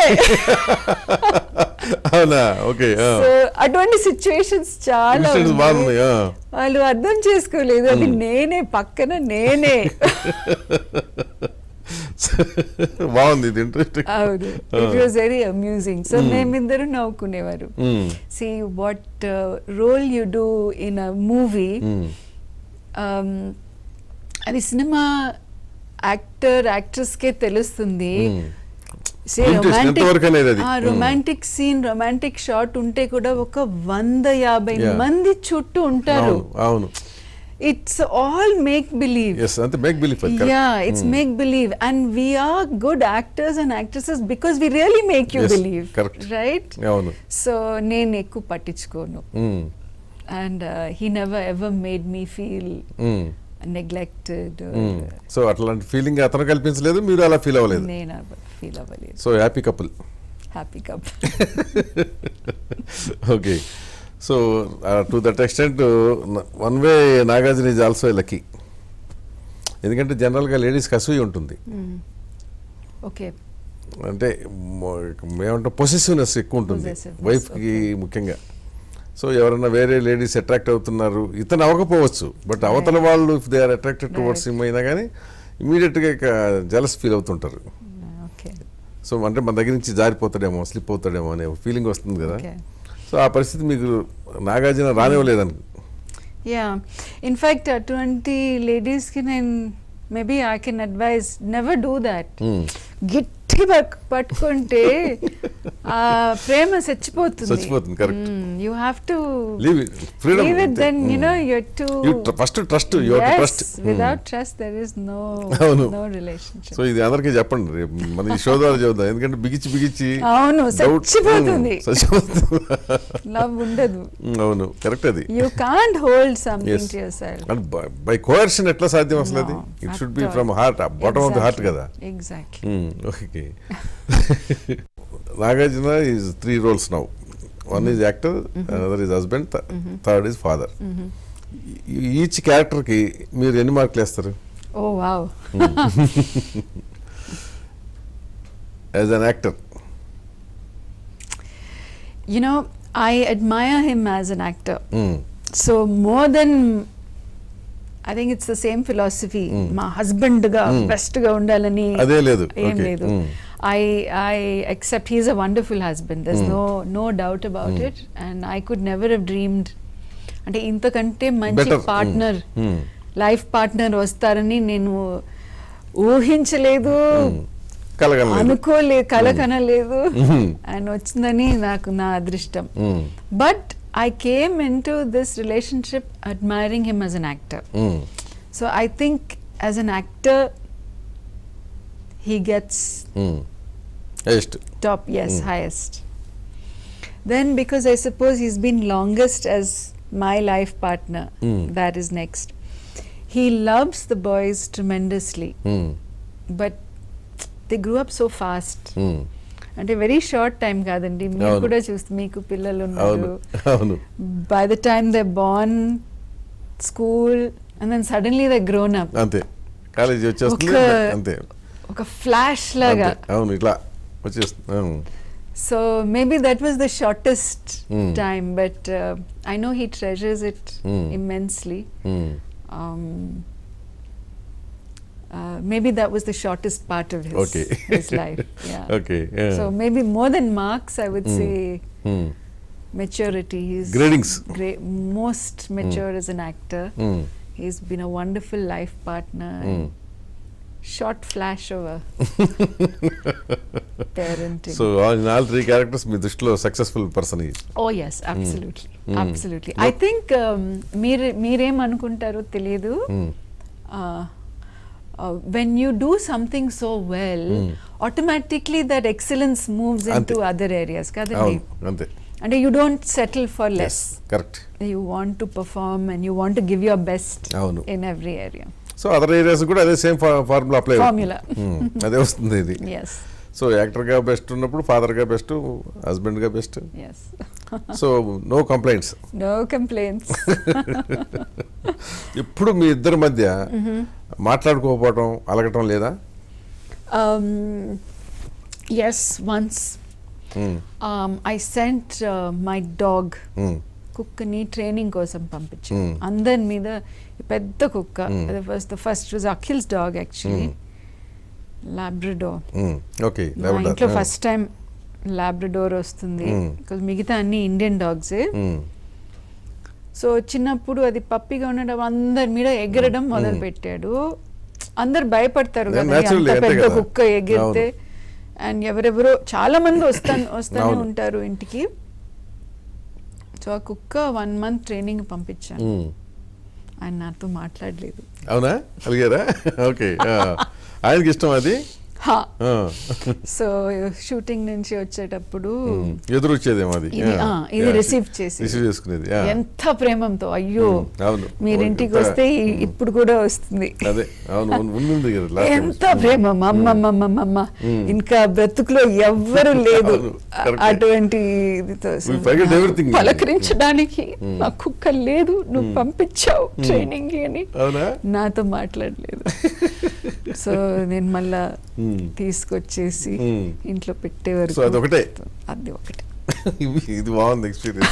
అవునా, ఓకే. అటువంటి సిచ్యువేషన్స్ చాలా వాళ్ళు అర్థం చేసుకోలేదు, అది నేనే పక్కన నేనే. బాగుంది ఇది, ఇంట్రెస్టింగ్. అవును, it was very amusing. So మేమిద్దరు నవ్వుకునేవారు. See what role you do in a movie, అది సినిమా యాక్టర్ యాక్ట్రెస్ కే తెలుస్తుంది. రొమాంటిక్ సీన్, రొమాంటిక్ షాట్ ఉంటే కూడా ఒక 150 మంది చుట్టూ ఉంటారు. అవును, it's all make believe. It's make believe and we are good actors and actresses because we really make you believe, right? So నేను ఎక్కువ పట్టించుకోను, and he never ever made me feel neglected. So అట్లాంటి feeling అతను కల్పించలేదు, మీరు అలా feel అవ్వలేదు? నేను ఫీల్ అవ్వలేదు. So happy couple. Okay. So to that extent one way Nagarjuna is also lucky. ఎందుకంటే జనరల్గా లేడీస్కి అసూయ ఉంటుంది. ఓకే, అంటే ఏమంటాం పొసెసివ్నెస్ ఎక్కువ ఉంటుంది వైఫ్కి ముఖ్యంగా. సో ఎవరైనా వేరే లేడీస్ అట్రాక్ట్ అవుతున్నారు, ఇతను అవ్వకపోవచ్చు, బట్ అవతల వాళ్ళు if they are attracted towards him అయినా కానీ ఇమీడియట్గా జలస్ ఫీల్ అవుతుంటారు. సో అంటే మన దగ్గర నుంచి జారిపోతాడేమో, స్లిప్ అవుతాడేమో అనే ఫీలింగ్ వస్తుంది కదా. సో ఆ పరిస్థితి మీకు నాగార్జున రానివ్వలేదని. యా, ఇన్ఫ్యాక్ట్ అటువంటి లేడీస్కి నేను maybe I can advise never do that. గట్టి పట్టుకుంటే ఆ ప్రేమ చచ్చిపోతుంది. Correct. You have to leave it, then you know you have to first trust. You have to trust. Without trust there is no relationship. So ఇది అందరికీ చెప్పండి, మన ఈ షో ద్వారా చెప్దాం. ఎందుకంటే బిగిచి అవును చచ్చిపోతుంది, లవ్ ఉండదు. అవును, కరెక్ట్. అది you can't hold something to yourself. By coercion ఎట్లా సాధ్యం అసలు? అది it should be from heart, bottom of the heart కదా. Exactly. Okay. Nagarjuna is 3 roles now. One is actor, another is husband, third is father. Each character ki meer enni marklu estaru? Oh wow. As an actor, you know, I admire him as an actor. So more than, I think it's the same philosophy. Ma husband ga best ga undalani ade ledu. Em ledu. I accept he's a wonderful husband. There's no doubt about it, and I could never have dreamed ante intakante manchi partner, life partner vastarani nenu ఊహించలేదు, అనుకోలేదు, కలకనలేదు, and వచ్చిందని నాకు నా అదృష్టం. But I came into this relationship admiring him as an actor. So I think as an actor he gets highest. Top, yes, highest. Then because I suppose he's been longest as my life partner, that is next. He loves the boys tremendously, but they grew up so fast. అంటే very short time కాదండి, మీరు కూడా చూస్తే మీకు పిల్లలు ఉన్నారు. By the time they born, school, and then suddenly they grown up. అంతే, college వచ్చేస్తుంది, అంతే ఒక ఫ్లాష్ లాగా. అవును, ఇట్లా వచ్చేస్తుంది. So maybe that was the shortest time, but I know he treasures it immensely. Maybe that was the shortest part of his life. Yeah. Okay. Yeah. So maybe more than marks, I would say maturity. He's gradings. Most mature as an actor. He's been a wonderful life partner. Short flash of a parenting. So in all 3 characters, మీ దృష్టిలో successful person is. Oh yes, absolutely, absolutely. I think మీరేం అనుకుంటారో తెలియదు. When you do something so well, automatically that excellence moves into other areas, kadandi. అంటే you don't settle for less, correct. You want to perform and you want to give your best అవును. In every area. So other areas కూడా అదే same formula apply formula అదే వస్తుంది ఇది. Yes. So యాక్టర్గా best ఉన్నప్పుడు ఫాదర్గా బెస్ట్, హస్బెండ్గా best. Yes. So no complaints. No complaints. ఇప్పుడు మీ ఇద్దరి మధ్య మాట్లాడుకోకపోవటం, అలగటం లేదా? Yes, once I sent my dog, కుక్కని ట్రైనింగ్ కోసం పంపించాను. అందరి మీద పెద్ద కుక్క, first was Akhil's dog actually, Labrador. Okay. మా ఇంట్లో ఫస్ట్ టైం లాబ్రడోర్ వస్తుంది, బికాజ్ మిగతా అన్ని ఇండియన్ డాగ్సే. సో చిన్నప్పుడు అది పప్పిగా ఉండడం అందరి మీద ఎగరడం మొదలు పెట్టాడు. అందరు భయపడతారు కదా అంత పెద్ద కుక్క ఎగిరితే, అండ్ ఎవరెవరో చాలా మంది వస్తానే ఉంటారు ఇంటికి. సో ఆ కుక్క 1 month ట్రైనింగ్ పంపించాను. ఆయన నాతో మాట్లాడలేదు. అవునా? అలిగారా? ఓకే. ఆయనకి ఇష్టం అది. సో షూటింగ్ నుంచి వచ్చేటప్పుడు ఎదురు వచ్చేదేమో అది, ఇది రిసీవ్ చేసుకునేది ఎంత ప్రేమంతో. అయ్యో మీరింటికి వస్తే ఇప్పుడు కూడా వస్తుంది, ఎంత ప్రేమ, అమ్మ ఇంకా బ్రతుకులో ఎవ్వరు లేదు అటువంటి పలకరించడానికి. మా కుక్క లేదు, నువ్వు పంపించావు ట్రైనింగ్ అని నాతో మాట్లాడలేదు. సో నేను మళ్ళా తీసుకొచ్చేసి ఇంట్లో పెట్టే వరకు అది ఒకటే. ఇది బాగుంది ఎక్స్పీరియన్స్.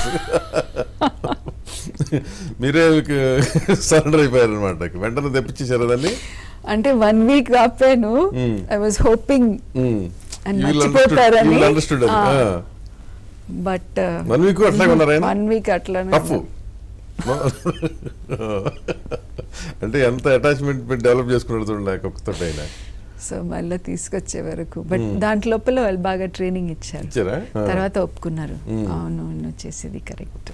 మీరే సరెండర్ అయిపోయారు అనమాట, వెంటనే తెప్పించేసారు దాన్ని. అంటే 1 week ఆపాను. ఐ వాజ్ హోపింగ్ అండ్ మర్చిపోతారని. బట్ 1 week అట్లాగే ఉన్నారా? 1 week అట్లానే. అంటే ఎంత అటాచ్మెంట్ డెవలప్ చేసుకున్నాడు చూడండి కుక్కతో అయినా. సో మళ్ళీ తీసుకొచ్చే వరకు, బట్ దాంట్లోపల వాళ్ళు బాగా ట్రైనింగ్ ఇచ్చారు. తర్వాత ఒప్పుకున్నారు, అవును నువ్వు చేసేది కరెక్ట్.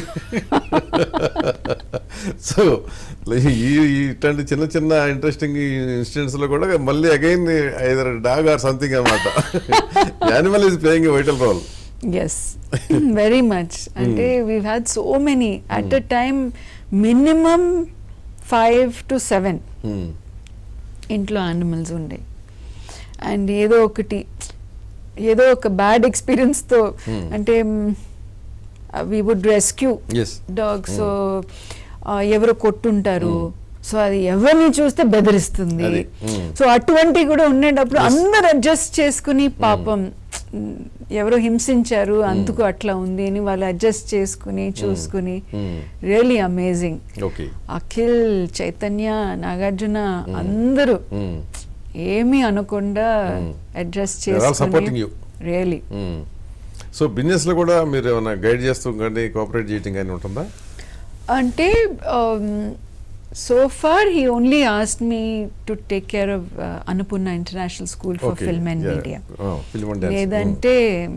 సో ఇట్లాంటి చిన్న చిన్న ఇంట్రెస్టింగ్ ఇన్సిడెంట్స్ లో కూడా మళ్ళీ again either dog or something అనమాట. Animal is playing a vital role. Yes, very much. అంటే we've had so many at a time, minimum 5 to 7 ఇంట్లో యానిమల్స్ ఉండే. అండ్ ఏదో ఒక బ్యాడ్ ఎక్స్పీరియన్స్తో, అంటే వీ వుడ్ రెస్క్యూ డాగ్స్, ఎవరో కొట్టుంటారు, సో అది ఎవరిని చూస్తే బెదిరిస్తుంది. సో అటువంటివి కూడా ఉండేటప్పుడు అందరు అడ్జస్ట్ చేసుకుని, పాపం ఎవరో హింసించారు అందుకు అట్లా ఉంది అని వాళ్ళు అడ్జస్ట్ చేసుకుని చూసుకుని, రియల్లీ అమేజింగ్. అఖిల్, చైతన్య, నాగార్జున అందరూ ఏమీ అనకుండా అడ్జస్ట్ చేసుకుని రియల్లీ. సో బిజినెస్ లో కూడా మీరు ఏమైనా గైడ్ చేస్తూ కానీ కోఆపరేట్ చేయడం కానీ ఉంటుందా? అంటే so far he only asked me to take care of Annapurna International School for Film and Media. లేదంటే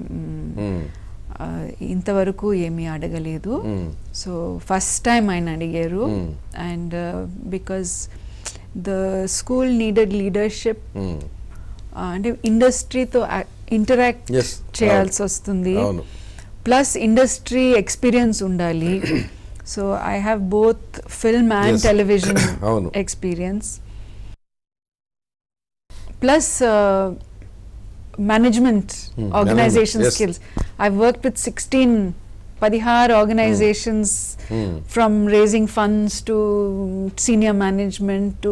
ఇంతవరకు ఏమీ అడగలేదు. సో ఫస్ట్ టైం ఆయన అడిగారు. And because the school needed leadership, అంటే ఇండస్ట్రీతో ఇంటరాక్ట్ చేయాల్సి వస్తుంది, ప్లస్ ఇండస్ట్రీ ఎక్స్పీరియన్స్ ఉండాలి. So I have both film and television experience, plus management, organization skills. I've worked with 16 organizations, from raising funds to senior management to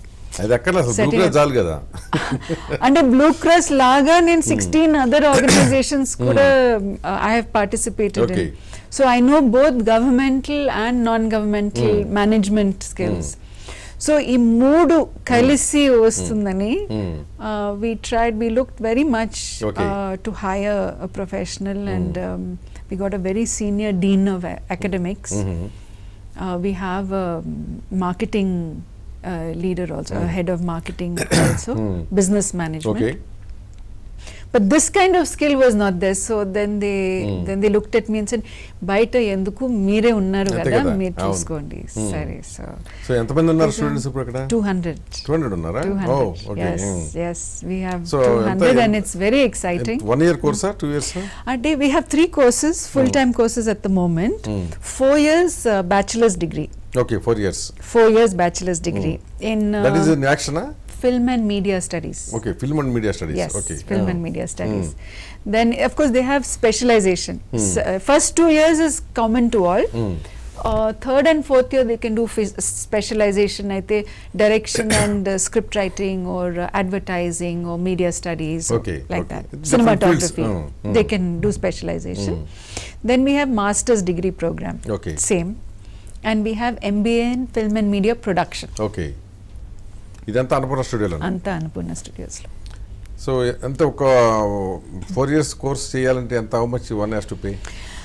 అంటే Blue Cross లాగా నేను 16 other organisations కూడా I have participated in. So I know both governmental and non governmental management skills. So ఈ 3 కలిసి వస్తుందని we looked very much to hire a professional, and we got a very senior dean of academics. We have a marketing leader also, a head of marketing also, business management. But this kind of skill was not there. So then they looked at me and said, "Baita enduku mere unnaru kada, meer chuskondi." Sare. So ఎంతమంది ఉన్నారు students ఇప్పుడు అక్కడ? 200 ఉన్నారా? 200. Oh, okay. Yes, we have 200 and it's very exciting. 1 year course or 2 years? We have 3 courses, full-time courses at the moment. 4 years bachelor's degree. Okay, 4 years. 4 years bachelor's degree in that is in action, huh? Film and media studies. Okay, film and media studies. Yes, okay. film and media studies. Then of course they have specialization. First 2 years is common to all. Third and fourth year they can do specialization, aithe direction and script writing or advertising or media studies, okay, like okay. that. Cinematography, they can do specialization. Then we have master's degree program. Okay. Same. And we have MBA in film and media production. Okay. ఇదంతా అన్నపూర్ణ స్టూడియోలో? అంతా Annapurna స్టూడియోస్లో. So ఎంత ఒక 4 years course చేయాలంటే ఎంత, how much one has to pay?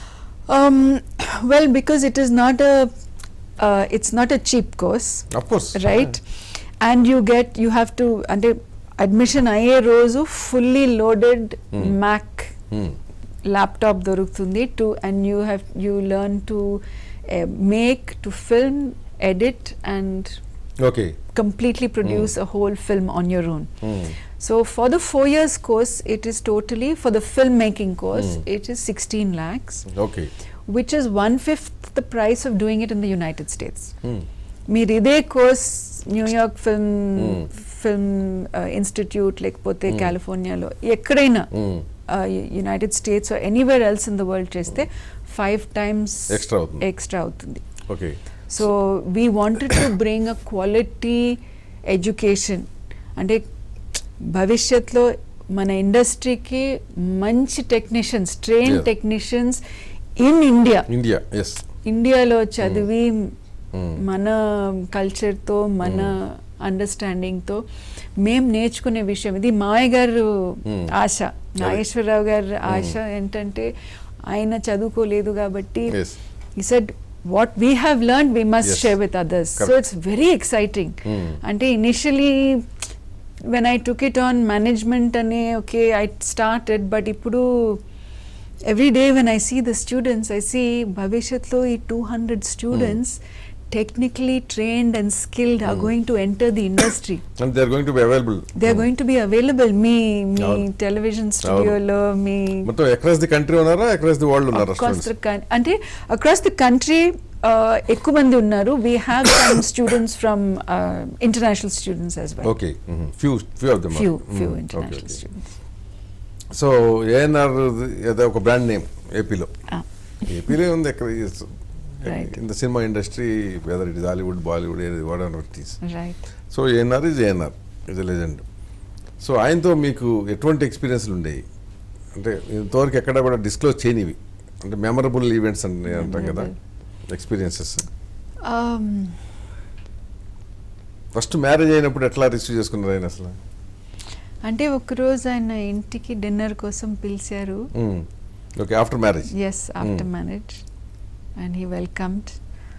Well, because it is not it's not a cheap course. Of course. Right? And you have to, అంటే admission అయ్యే రోజు fully loaded Mac laptop దొరుకుతుంది and you learn to make, to film, edit and okay, completely produce a whole film on your own. So for the 4 years course, it is totally, for the filmmaking course, it is 16 lakhs. Okay. Which is 1/5 the price of doing it in the United States. మీరు ఇదే course New York film institute లేకపోతే కాలిఫోర్నియాలో ఎక్కడైనా United States anywhere else in the world చేస్తే 5 times extra అవుతుంది. Okay. So we wanted to bring a quality education, అంటే భవిష్యత్తులో మన ఇండస్ట్రీకి మంచి technicians, train technicians in India, ఇండియాలో చదివి మన కల్చర్తో మన అండర్స్టాండింగ్తో మేము నేర్చుకునే విషయం. ఇది మావయ్య గారు ఆశ, నాగేశ్వరరావు గారు ఆశ ఏంటంటే ఆయన చదువుకోలేదు కాబట్టి he said what we have learned we must share with others. Correct. So it's very exciting. Ante initially when I took it on management ane okay I started, but ippudu every day when I see the students, I see bhavishyatlo ee 200 students technically trained and skilled are going to enter the industry and they are going to be available. They are going to be available. Me television studio lo me motto across the country unnara, across the world unnara students ante across the country ekku mandi unnaru. We have some students from international students as well. Okay. Few of them few international students. So ANR eda oka brand name AP lo lo undi ekkada right in the cinema industry, whether it is Hollywood, Bollywood, whatever it is. Right. So ANR is a legend. So ఆయనతో మీకు ఎటువంటి ఎక్స్పీరియన్స్లు ఉండేవి, అంటే ఇంతవరకు ఎక్కడ కూడా disclose చేయనివి, అంటే memorable events అని అంటాం కదా, ఎక్స్పీరియన్సెస్? ఫస్ట్ మ్యారేజ్ అయినప్పుడు ఎట్లా రిసీవ్ చేసుకున్నారు ఆయన అసలు? అంటే ఒకరోజు ఆయన ఇంటికి డిన్నర్ కోసం పిలిచారు. Okay, after marriage? Yes, after marriage. And he welcomed.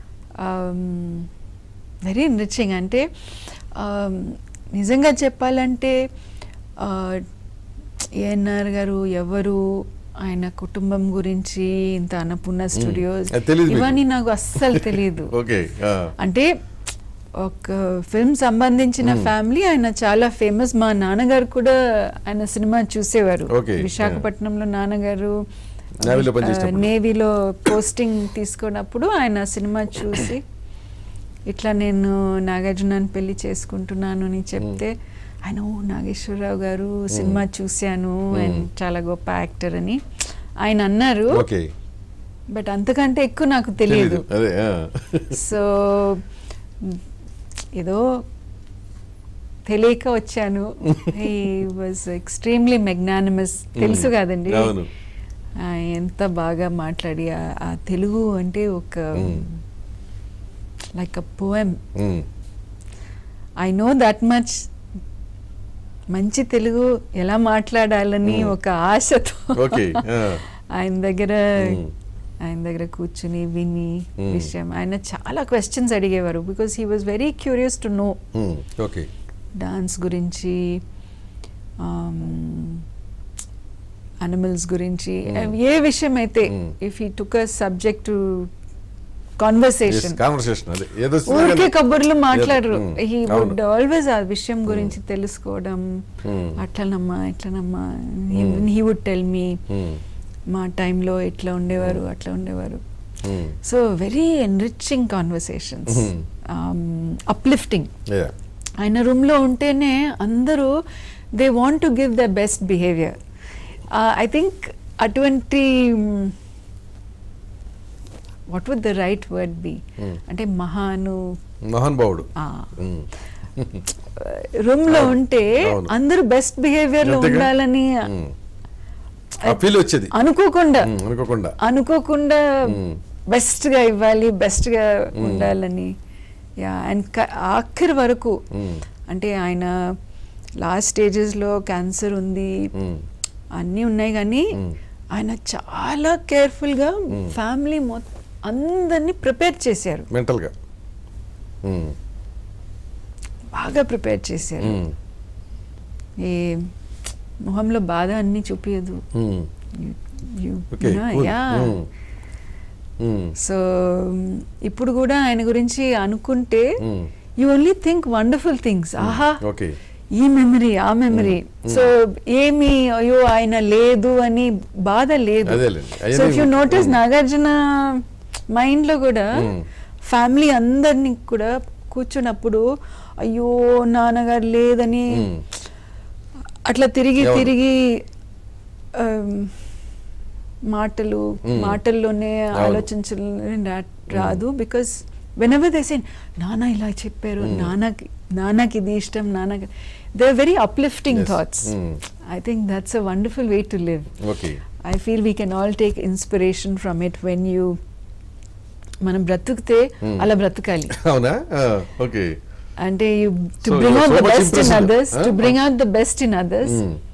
Very enriching. అంటే నిజంగా చెప్పాలంటే ఏఎన్ఆర్ గారు ఎవరు, ఆయన కుటుంబం గురించి, ఇంత అన్నపూర్ణ స్టూడియోస్ ఇవన్నీ నాకు అస్సలు తెలియదు. అంటే ఒక ఫిల్మ్ సంబంధించిన ఫ్యామిలీ, ఆయన చాలా ఫేమస్. మా నాన్నగారు కూడా ఆయన సినిమా చూసేవారు. విశాఖపట్నంలో నాన్నగారు నేవీలో పోస్టింగ్ తీసుకున్నప్పుడు ఆయన సినిమా చూసి ఇట్లా నేను నాగార్జునని పెళ్లి చేసుకుంటున్నాను అని చెప్తే ఆయన, ఓ నాగేశ్వరరావు గారు సినిమా చూశాను అండ్ చాలా గొప్ప యాక్టర్ అని ఆయన అన్నారు. బట్ అంతకంటే ఎక్కువ నాకు తెలియదు. సో ఏదో తెలియక వచ్చాను. He was extremely magnanimous. తెలుసు కదండి ఎంత బాగా మాట్లాడి, ఆ తెలుగు అంటే ఒక like a poem. I know that much. మంచి తెలుగు ఎలా మాట్లాడాలని ఒక ఆశతో ఆయన దగ్గర కూర్చుని విని విషయం. ఆయన చాలా క్వశ్చన్స్ అడిగేవారు, because he was very curious to know dance గురించి, అనిమల్స్ గురించి ఏ విషయం అయితే if he took a subject to conversation ఊరికే కబుర్లు మాట్లాడరు. హీ వుడ్ ఆల్వేస్ ఆ విషయం గురించి తెలుసుకోవడం, అట్లనమ్మా ఇట్లనమ్మా, హీ వుడ్ టెల్ మీ మా టైంలో ఇట్లా ఉండేవారు అట్లా ఉండేవారు. So very enriching conversations, uplifting. ఆయన రూమ్లో ఉంటేనే అందరూ they want to give the best behaviour. I think అటువంటి what would the right word be అంటే మహానుభావుడు రూమ్ లో ఉంటే అందరూ బెస్ట్ బిహేవియర్ లో ఉండాలని అనుకోకుండా బెస్ట్ గా ఇవ్వాలి, బెస్ట్ గా ఉండాలని. అండ్ ఆఖరి వరకు అంటే ఆయన లాస్ట్ స్టేజెస్ లో క్యాన్సర్ ఉంది, అన్నీ ఉన్నాయి, కానీ ఆయన చాలా కేర్ఫుల్ గా ఫ్యామిలీ అందరినీ ప్రిపేర్ చేశారు, మెంటల్ గా బాగా ప్రిపేర్ చేశారు. ఏ మొహంలో బాధ అన్ని చూపించదు. సో ఇప్పుడు కూడా ఆయన గురించి అనుకుంటే you only think wonderful things. ఆహా, ఈ మెమరీ ఆ మెమరీ. సో ఏమి అయ్యో ఆయన లేదు అని బాధ లేదు. So if you notice Nagarjuna mind లో కూడా ఫ్యామిలీ అందరినీ కూడా కూర్చున్నప్పుడు అయ్యో నాన్నగారు లేదని అట్లా తిరిగి మాటల్లోనే ఆలోచించ రాదు. బికాస్ వెనెవర్ దే సే నాన్న ఇలా చెప్పారు, నాన్నకి ఇది ఇష్టం, నాన్నకి they are very uplifting thoughts. I think that's a wonderful way to live. I feel we can all take inspiration from it. When you మనం బ్రతుకుతే అలా బ్రతకాలి. అంటే to bring out the best in others, to bring out the best in others.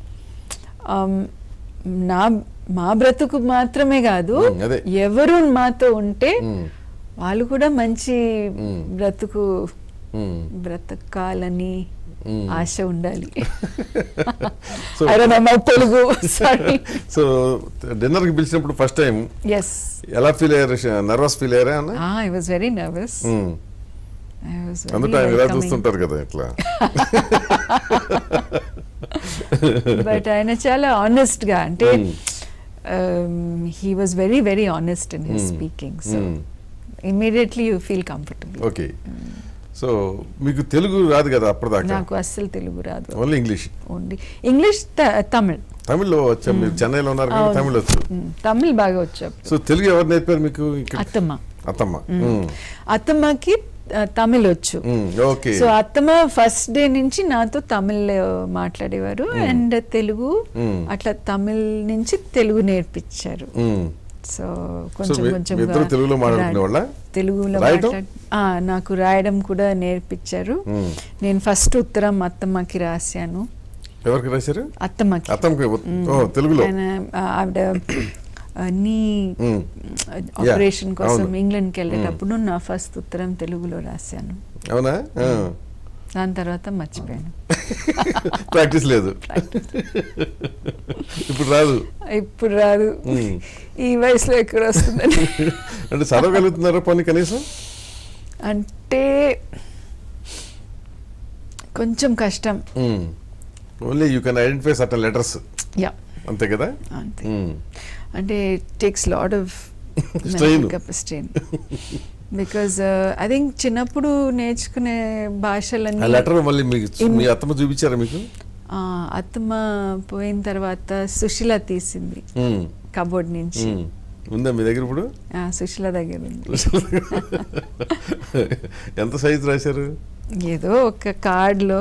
మా బ్రతుకు మాత్రమే కాదు, ఎవరు మాతో ఉంటే వాళ్ళు కూడా మంచి బ్రతకాలని ఆశ ఉండాలి. తెలుగు. సో డిన్నర్ కి పిలిచినప్పుడు ఫస్ట్ టైం ఎలా ఫీల్ అయ్యారు? నర్వస్ ఫీల్ అయ్యారా? I was very nervous. చూస్తుంటారు కదా ఇట్లా. బట్ ఆయన చాలా ఆనెస్ట్ గా, అంటే he was very very honest in his speaking, so immediately you feel comfortable. Okay. So మీకు తెలుగు రాదు కదా అప్పటిదాకా? నాకు అస్సలు తెలుగు రాదు. Only English. తమిళ్లో వచ్చా? మీరు చెన్నైలో ఉన్నారు కదా, తమిళ్ వచ్చు? తమిళ్ బాగా వచ్చా. సో తెలుగు ఎవరు నేర్పారు మీకు? అత్తమ్మకి తమిళ్ వచ్చు. సో అత్తమ్మ ఫస్ట్ డే నుంచి నాతో తమిళ్ మాట్లాడేవారు, అండ్ తెలుగు అట్లా తమిళ్ నుంచి తెలుగు నేర్పించారు. సో కొంచెం తెలుగులో నాకు రాయడం కూడా నేర్పించారు. నేను ఫస్ట్ ఉత్తరం అత్తమ్మకి రాశాను. ఎవరికి రాశారు? అత్తమ్మకి. ఆవిడ నీ ఆపరేషన్ కోసం ఇంగ్లాండ్కి వెళ్ళేటప్పుడు నా ఫస్ట్ ఉత్తరం తెలుగులో రాశాను. అవునా? దాని తర్వాత మర్చిపోయాను. ప్రాక్టీస్ లేదు. ఇప్పుడు రాదు. ఈ వయసులో ఎక్కడ వస్తుందని. అంటే చదవగలుగుతున్నారా పోనీ కనీసం? అంటే కొంచెం కష్టం. Only you can identify certain letters. Yeah, అంతే కదా? అంతే. అంటే takes lot of strain. Because I think చిన్నప్పుడు నేర్చుకునే భాషలన్నీ. లెటర్ మళ్ళీ మీ అత్తమ్మ చూపించారా మీకు? అత్తమ్మ పోయిన తర్వాత సుశీల తీసింది కబోర్డ్ నుంచి. ఉందా మీ దగ్గర ఇప్పుడు? సుశీల దగ్గర ఉంది. ఎంత సైజ్ రాశారు? ఏదో ఒక కార్డ్లో.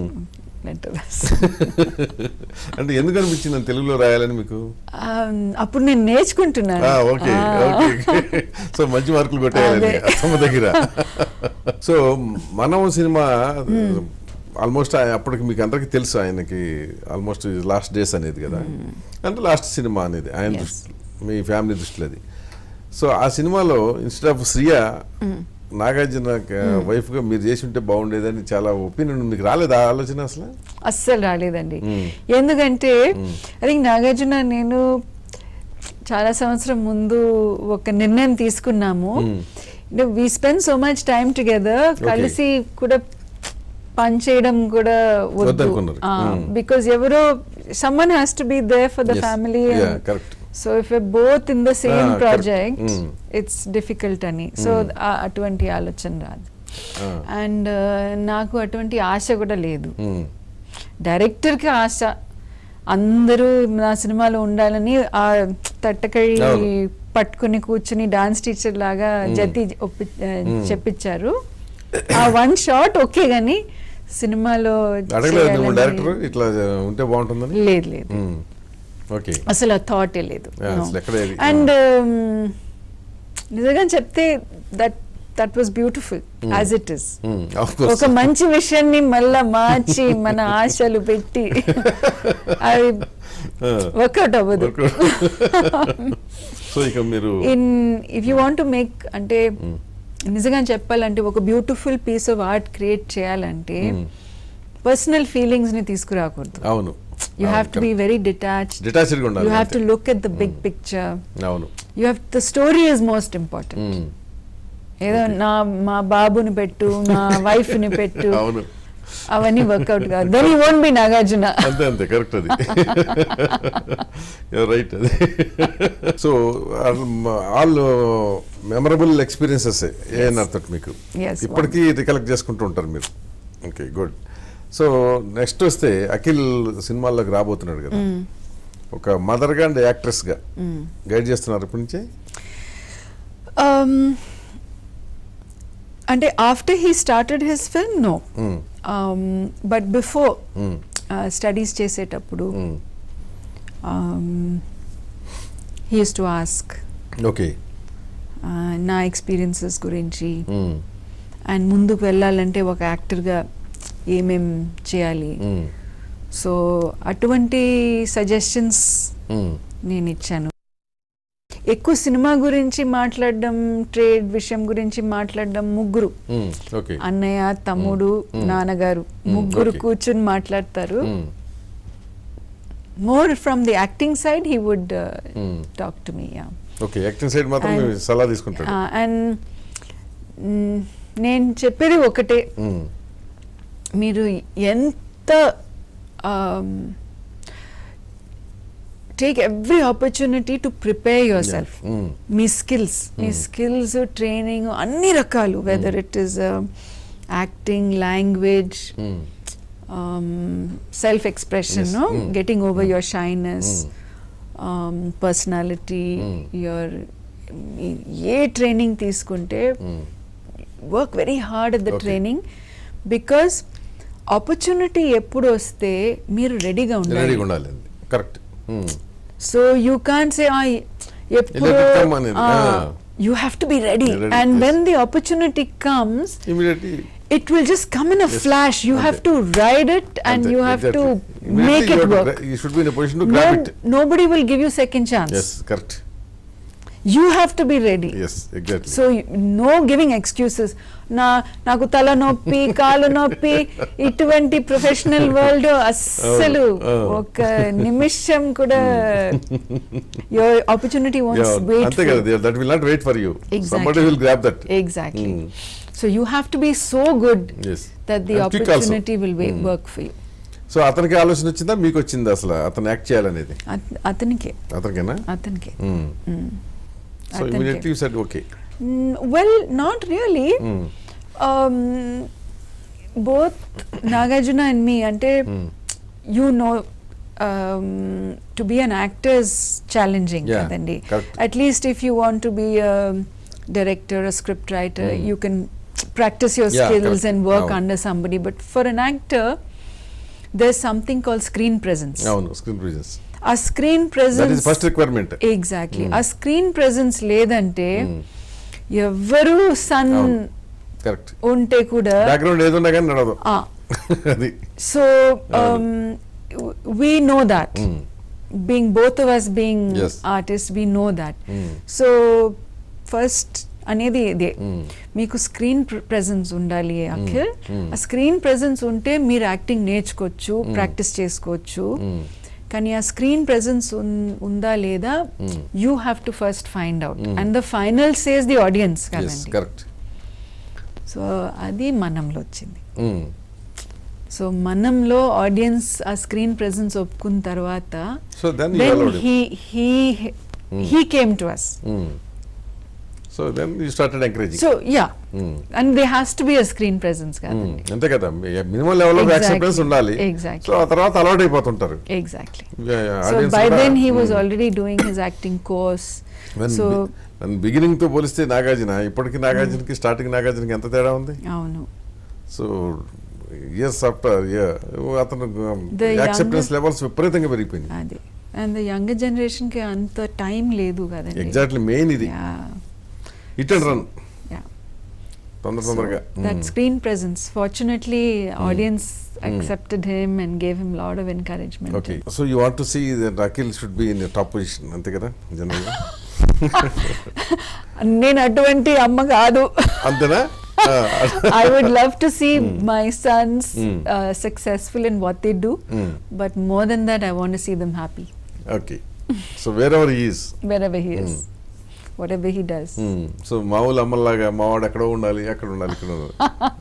అంటే ఎందుకు అనిపించింది తెలుగులో రాయాలని మీకు? అప్పుడు నేను నేర్చుకుంటున్నాను. సో మంచి మార్కులు కొట్టేయాలని అత్తమ్మ దగ్గర. సో మనం సినిమా ఆల్మోస్ట్ అప్పటికి మీకు అందరికి తెలుసు ఆయనకి ఆల్మోస్ట్ లాస్ట్ డేస్ అనేది కదా, అంటే లాస్ట్ సినిమా అనేది ఆయన దృష్టి, మీ ఫ్యామిలీ దృష్టిలో అది. సో ఆ సినిమాలో instead of Shriya Nagarjuna wife గా మీరు చేసి ఉంటే బాగుండేదని చాలా ఒపీనియన్. మీకు రాలేదు ఆ ఆలోచన అసలు? అస్సలు రాలేదండి. ఎందుకంటే అది నాగార్జున నేను చాలా సంవత్సరం ముందు ఒక నిర్ణయం తీసుకున్నాము. We spend so much time together, కలిసి కూడా పని చేయడం కూడా వద్దు. బికాజ్ ఎవరో someone has to be there for the family. So if we're both in the same project, it's difficult ani. So అటువంటి ఆలోచన రాదు. అండ్ నాకు అటువంటి ఆశ కూడా లేదు. డైరెక్టర్కి ఆశ అందరూ నా సినిమాలో ఉండాలని ఆ తట్టకడి పట్టుకుని కూర్చుని డాన్స్ టీచర్ లాగా జతి చెప్పించారు. ఆ వన్ షాట్ ఓకే గానీ సినిమాలో లేదు లేదు, అసలు ఆ థాటే లేదు. అండ్ నిజంగా చెప్తే that was beautiful as it is. ఒక మంచి విషయాన్ని మళ్ళా మార్చి మన ఆశలు పెట్టి అది వర్కౌట్ అవ్వదు. If you want to make, అంటే నిజంగా చెప్పాలంటే ఒక beautiful piece of art create చేయాలంటే పర్సనల్ ఫీలింగ్స్ ని తీసుకురాకూడదు. అవును. You have to be very detached. You have to look at the big picture. You have, the story is most important. ఏదో మా బాబుని పెట్టు, నా వైఫ్ ని పెట్టు, అవన్నీ వర్కౌట్ కాదు. Then you won't be Nagarjuna. అంతే కరెక్ట్ అది. You're right. So all memorable experiences ఏనర్థం మీకు ఇప్పటికీ రికలెక్ట్ చేసుకుంటూ ఉంటారు మీరు. Okay, good. సో నెక్స్ట్ వస్తే అఖిల్ సినిమాల్లోకి రాబోతున్నాడు కదా, ఒక మదర్ గా అండ్ యాక్ట్రెస్ గా గైడ్ చేస్తున్నారు ఇప్పటి నుంచే? అంటే after he started his film no, but before studies చేసేటప్పుడు హీ యూజ్డ్ టు ఆస్క్ నా ఎక్స్పీరియన్సెస్ గురించి, అండ్ ముందుకు వెళ్ళాలంటే ఒక యాక్టర్గా ఏమేం చేయాలి. సో అటువంటి సజెషన్స్ నేను ఇచ్చాను. ఎక్కువ సినిమా గురించి మాట్లాడడం, ట్రేడ్ విషయం గురించి మాట్లాడడం ముగ్గురు, అన్నయ్య, తమ్ముడు, నాన్నగారు ముగ్గురు కూర్చుని మాట్లాడతారు. More from the acting side he would talk to me. And నేను చెప్పేది ఒకటే, మీరు ఎంత take every opportunity to prepare yourself. మీ స్కిల్స్ ట్రైనింగ్ అన్ని రకాలు, whether it is acting, language, self expression, getting over your shyness, personality, your ఏ training తీసుకుంటే work very hard at the training. Because opportunity ఎప్పుడు వస్తే మీరు రెడీగా ఉండాలి. Correct. So you can't say ఎప్పుడు, you have to be ready. And when the opportunity comes, it will just come in a flash. You have to ride it and you have to make it work. You should be in a position to grab it. Nobody will give you second chance. Yes, correct. You have to be ready. Yes, exactly. So no giving excuses. Naku tala noppi, kaalu noppi, itvanti professional world assalu oka nimisham kuda your opportunity won't wait. Ante kada, that will not wait for you. Exactly. Somebody will grab that. Exactly. So you have to be so good that the opportunity will work for you. So ataniki alochana vachinda, meeku vachinda asalu atanu act cheyalanedi? Atanikena? Atanike. So immediately you said okay. Well, not really. Both Nagarjuna and me, ante you know, to be an actor is challenging kadandi. At least if you want to be a director, a script writer, you can practice your skills and work under somebody. But for an actor, there's something called screen presence. Screen presence. A screen presence, that is first requirement. Exactly. A screen presence ledante ఎవరు son correct ఉంటే కూడా background ఏదున్నా కానీ నడదు. అది so we know that. Being both of us being artists, we know that. So first అనేది ఇదే. మీకు స్క్రీన్ ప్రెజెన్స్ ఉండాలి అఖిల్. ఆ స్క్రీన్ ప్రెజెన్స్ ఉంటే మీరు యాక్టింగ్ నేర్చుకోవచ్చు, ప్రాక్టీస్ చేసుకోవచ్చు. కానీ ఆ స్క్రీన్ ప్రెజెన్స్ ఉందా లేదా, you have to first find out, and the final says the audience కదండి. సో అది మనంలో వచ్చింది. సో మనంలో ఆడియన్స్ ఆ స్క్రీన్ ప్రెజెన్స్ ఒప్పుకున్న తర్వాత he came to us. So then you started encouraging. So yeah, and there has to be a screen presence kadandi. Ante kada minimum level of acceptance undali. Exactly. So tarvata alawat ayipotuntaru. Exactly. So by then he was already doing his acting course. So beginning to poliste Nagarjuna ippadiki Nagarjuna ki starting Nagarjuna ki enta teda undi. Avunu. So years after atanu acceptance levels viparitanga perigipindi. Adi. And the younger generation ki anta time ledu kadandi. Exactly, main idi. Yeah. Hit and run. Yeah. Tondaraga. That screen presence, fortunately audience accepted him and gave him a lot of encouragement. Okay, so you want to see that Akhil should be in a top position, ante kada generally. నేను అటువంటి అమ్మ కాదు. అంతేనా? I would love to see my sons successful in what they do, but more than that I want to see them happy. Okay. So wherever he is. Wherever he is. Whatever he does. So మామూలు అమ్మలాగా మావాడు ఎక్కడో ఉండాలి, అక్కడ ఉండాలి, ఇక్కడ ఉండాలి.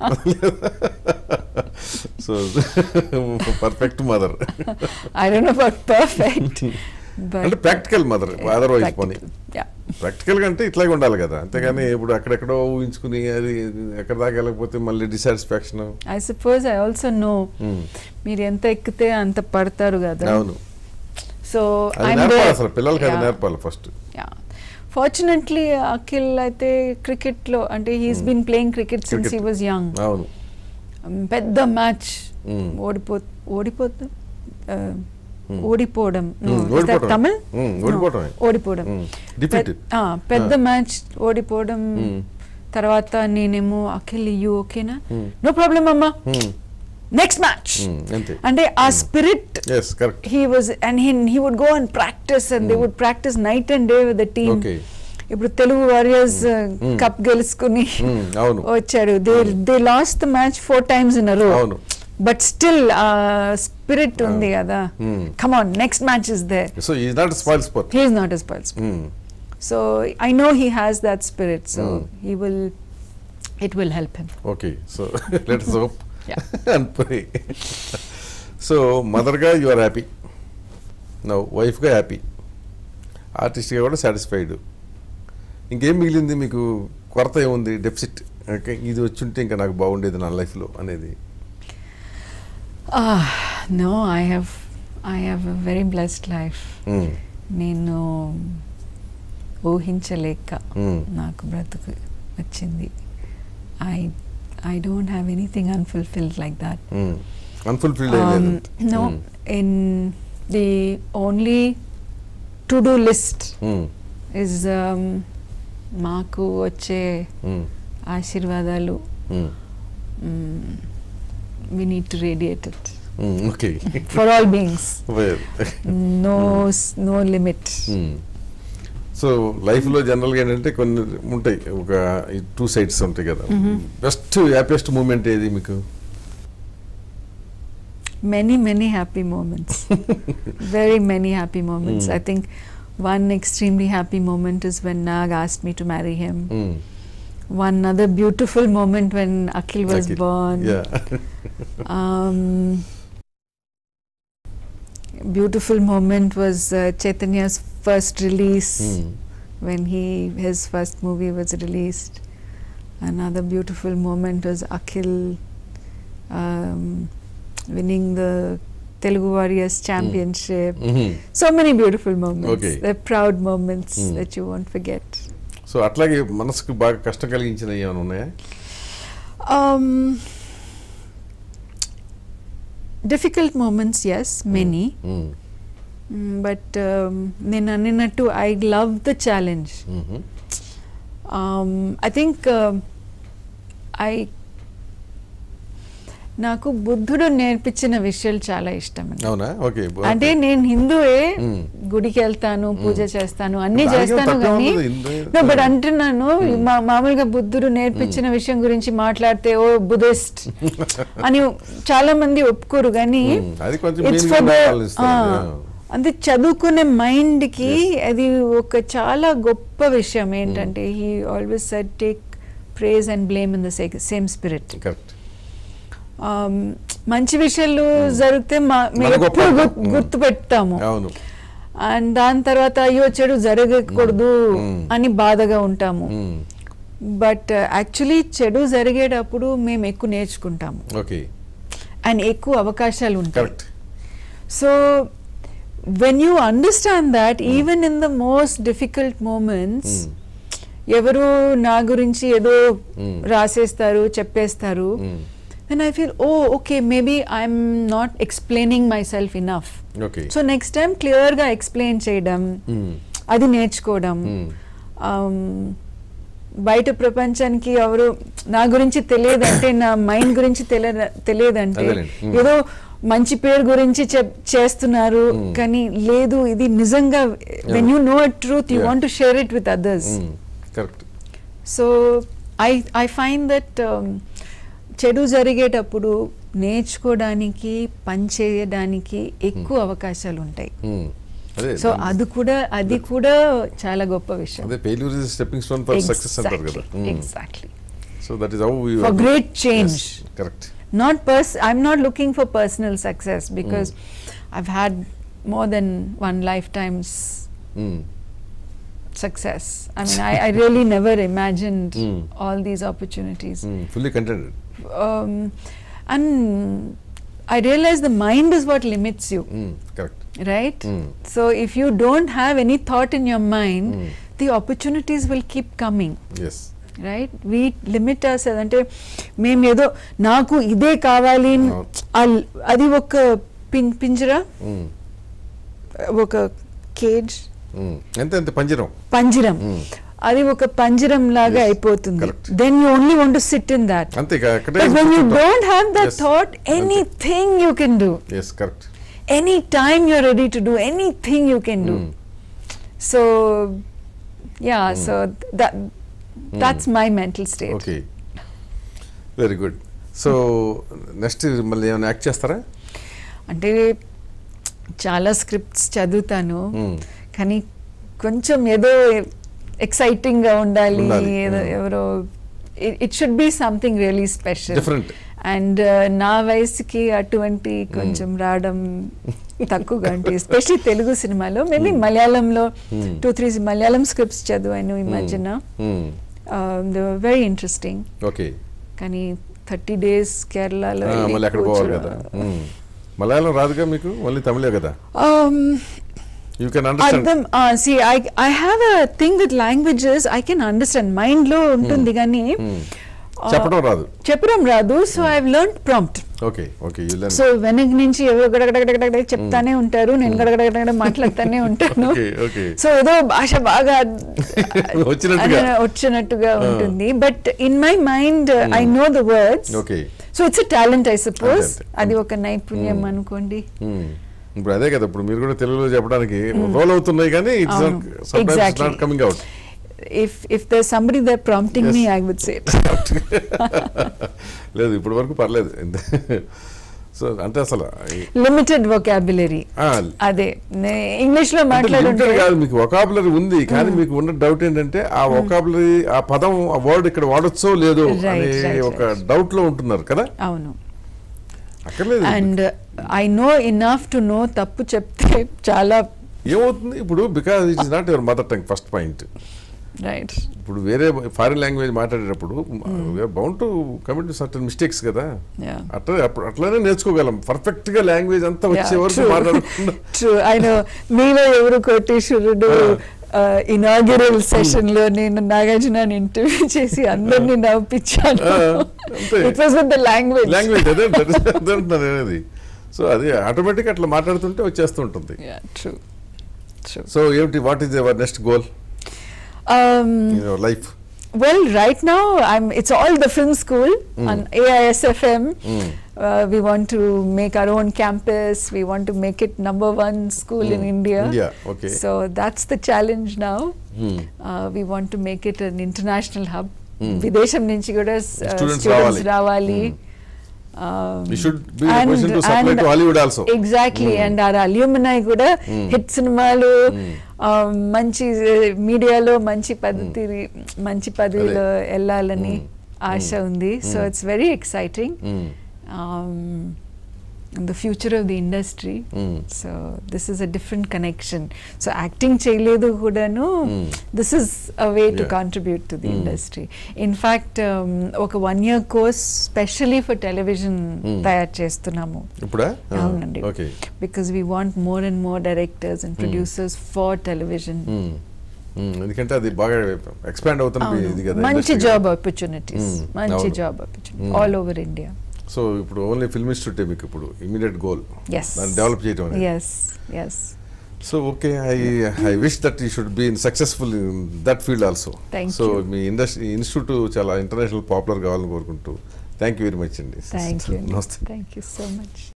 So perfect mother. I don't know about perfect. అంటే ప్రాక్టికల్ మదర్, అదర్వైజ్ పోనీ. ప్రాక్టికల్ గా అంటే ఇట్లాగే ఉండాలి కదా, అంతేగాని ఇప్పుడు అక్కడెక్కడో ఊహించుకుని అది ఎక్కడ దాకా వెళ్ళకపోతే మళ్ళీ dissatisfaction. I suppose I also know మీరు ఎంత ఎక్కితే అంత పడతారు కదా. అవును. సో అసలు పిల్లలకి అది నేర్పాలి ఫస్ట్. ఫార్చునేట్లీ అఖిల్ అయితే క్రికెట్ లో అంటే he's been playing cricket since he was young. అవును. పెద్ద మ్యాచ్ ఓడిపోవడం తమిళ్ ఓడిపోవడం పెద్ద మ్యాచ్ ఓడిపోవడం తర్వాత నేనేమో అఖిల్ యూ ఓకేనా, నో ప్రాబ్లం అమ్మా, నెక్స్ట్ మ్యాచ్ అంటే ఆ spirit he was, and he would go and practice and they would practice night and day with the team. ఇప్పుడు తెలుగు వారియర్స్ కప్ గెలుచుకుని వచ్చాడు. they lost the match 4 times in a row, but still spirit ఉంది కదా. come on, next match is there. So he is not a spoil sport. He is not a spoil sport. So I know he has that spirit, so it will help him. Okay, so let us hope. And pray. So mother ga you are happy now, wife ga happy, artist ga kuda satisfied. ఇంకేం మిగిలింది మీకు? కొరత ఏముంది, deficit? ఇది వచ్చుంటే ఇంకా నాకు బాగుండేది నా లైఫ్లో అనేది. No, I have a very blessed life. నేను ఊహించలేక నాకు బ్రతుకు వచ్చింది. I don't have anything unfulfilled like that. Unfulfilled no, in the only to-do list is మాకు వచ్చే ఆశీర్వాదాలు. We need to radiate it. Okay. For all beings. Well. No limit. So లైఫ్లో జనరల్గా ఏంటంటే కొన్ని ఉంటాయి, ఒక 2 sides ఉంటాయి కదా. బెస్ట్ హ్యాపీయెస్ట్ మూమెంట్ ఏది మీకు? Many happy moments. Very many happy moments. I think one extremely happy moment is when Nag asked me to marry him. One other beautiful moment when Akhil was born. Beautiful moment was Chaitanya's first release, when his first movie was released. Another beautiful moment was Akhil winning the Telugu Warriors Championship. So many beautiful moments. They're proud moments that you won't forget. So అట్లాగే మనసుకు బాగా కష్టం కలిగించిన ఏమైనా ఉన్నాయా? Difficult moments, yes, many. But నేను అన్నట్టు I love the challenge. I think నాకు బుద్ధుడు నేర్పించిన విషయాలు చాలా ఇష్టం అండి. అవునా? ఓకే. అంటే నేను హిందువే, గుడికి వెళ్తాను, పూజ చేస్తాను, అన్ని చేస్తాను, కానీ బట్ అంటున్నాను మామూలుగా బుద్ధుడు నేర్పించిన విషయం గురించి మాట్లాడితే ఓ బుద్ధిస్ట్ అని చాలా మంది ఒప్పుకోరు, కానీ ఇట్స్ ఫర్ ద అంటే చదువుకునే మైండ్ కి అది ఒక చాలా గొప్ప విషయం. ఏంటంటే he always said take praise and blame in the same spirit. మంచి విషయాలు జరిగితే మేము ఎప్పుడు గుర్తు పెడతాము, అండ్ దాని తర్వాత అయ్యో చెడు జరగకూడదు అని బాధగా ఉంటాము. బట్ యాక్చువల్లీ చెడు జరిగేటప్పుడు మేము ఎక్కువ నేర్చుకుంటాము అండ్ ఎక్కువ అవకాశాలు ఉంటాయి. So when you understand that even in the most difficult moments ఎవరు నా గురించి ఏదో రాసేస్తారు, చెప్పేస్తారు, then I feel oh okay maybe I'm not explaining myself enough. So next time clear గా explain చేయడం, అది నేర్చుకోవడం. బయట ప్రపంచానికి ఎవరు నా గురించి తెలియదంటే, నా మైండ్ గురించి తెలియదంటే ఏదో మంచి పేరు గురించి చేస్తున్నారు, కానీ లేదు ఇది నిజంగా when you know a truth you want to share it with others. So I find that చెడు జరిగేటప్పుడు నేర్చుకోవడానికి, పనిచేయడానికి ఎక్కువ అవకాశాలు ఉంటాయి. సో అది కూడా చాలా గొప్ప విషయం. failure is a stepping stone for success అంటారు కదా. Exactly. So that is how we for great change. Yes, correct. I'm not looking for personal success because I've had more than one lifetime's success. I mean, I really never imagined all these opportunities. Fully contented. And I realize the mind is what limits you. Correct. Right? So if you don't have any thought in your mind, the opportunities will keep coming. Yes. Right, we limit ourselves. అంటే మేము ఏదో నాకు ఇదే కావాలి, అది ఒక పింజరా, ఒక cage, పంజరం, అది ఒక పంజరం లాగా అయిపోతుంది. Then you only want to sit in that. But when you don't have that thought, anything you can do, any time you are ready to do anything you can do. So yeah, so that's my mental state. Okay, very good. So next మళ్ళీ ఏమైనా act చేస్తారా? అంటే చాలా scripts చదువుతాను, కానీ కొంచెం ఏదో exciting గా ఉండాలి, ఎవరో it should be something really special, different. And నా వయసుకి అటువంటి కొంచెం రావడం తక్కువగా ఉంటుంది, ఎస్పెషలీ తెలుగు సినిమాలో. మేబీ మలయాళంలో 2-3 మలయాళం స్క్రిప్ట్స్ చదివాను ఈ మధ్యన. They were very interesting. Okay. కానీ 30 days కేరళలో మళ్ళీ అక్కడ పోవాలి కదా. మలయాళం రాదుగా మీకు, ఓన్లీ తమిళే కదా. You can understand. See, I have a thing with languages. I can understand. Mind లో ఉంటుంది కానీ చెప్పడం రాదు. So I have learned prompt. Okay, okay, you learn. So వెనక నుంచి ఎవరో గడగడగడగడ చెప్తానే ఉంటారు, నేను గడగడగడ మాట్లాడుతూనే ఉంటాను. సో ఏదో భాష బాగా వచ్చినట్టుగా ఉంటుంది, but in my mind I know the words. So it's a talent I suppose. అది ఒక నైపుణ్యం అనుకోండి. ఇప్పుడు అదే కదా, ఇప్పుడు మీరు కూడా తెలుగులో చెప్పడానికి రోల్ అవుతున్నాయి కానీ it's not coming out. If there's somebody there prompting me, I would say it. లేదు, ఇప్పుడు వరకు పర్లేదు. సో అంటే అసలు లిమిటెడ్ వొకాబులరీ, అదే ఇంగ్లీష్ లో మాట్లాడుతుంటే కాదు, మీకు వొకాబులరీ ఉంది, కానీ మీకు ఉన్న డౌట్ ఏంటంటే ఆ వొకాబులరీ, ఆ పదం, ఆ వర్డ్ ఇక్కడ వాడొచ్చో లేదో అనే ఒక డౌట్ లో ఉంటున్నారు కదా. అవును, అక్కర్లేదు. And I know enough to know తప్పు చెప్తే చాలా ఏమవుతుంది ఇప్పుడు, because it is not your mother tongue, first point. Right. ఇప్పుడు వేరే ఫారిన్ లాంగ్వేజ్ మాట్లాడేటప్పుడు bound to commit certain mistakes కదా. అట్లానే నేర్చుకోగలం పర్ఫెక్ట్ గా లాంగ్వేజ్ అంతా వచ్చే వరకు మాట్లాడకుండా. ఆయన మీలో ఎవరు కోటేశ్వరుడు ఇనాగ్యురల్ సెషన్ లో నేను నాగార్జున ఇంటర్వ్యూ చేసి అందరినీ నవ్వించాను. It was with the language అనేది. సో అది ఆటోమేటిక్ అట్లా మాట్లాడుతుంటే వచ్చేస్తూ ఉంటుంది. సో ఏంటి, what is your next goal in your life? Well, right now it's all the film school on AISFM. We want to make our own campus. We want to make it #1 school in India. Okay. So that's the challenge now. We want to make it an international hub. Videsham nunchi kuda students ravali. We should be in a position to supply to Hollywood also. Exactly, and our alumni kuda hit cinemalu manchi మీడియాలో మంచి పదవిలో వెళ్ళాలని ఆశ ఉంది. So it's very exciting. The future of the industry. So this is a different connection. So acting cheyaledu kudanu, this is a way to contribute to the industry. In fact, oka 1-year course specially for television tayar chestunnamo ipuda. Avunandi. Okay. Because we want more and more directors and producers for television. ఎందుకంటే అది బాగా expand అవుతుంది ఇది కదా, మంచి job opportunities, మంచి job opportunity all over India. So ఇప్పుడు only film institute మీకు ఇప్పుడు ఇమీడియట్ గోల్ దాన్ని డెవలప్ చేయడం అనేది. yes. So okay, I wish that you should be successful in that field also. So మీ ఇన్స్టిట్యూట్ చాలా ఇంటర్నేషనల్ పాపులర్ కావాలని కోరుకుంటూ థ్యాంక్ యూ వెరీ మచ్ అండి. Thank you. నమస్తే. Thank you so much.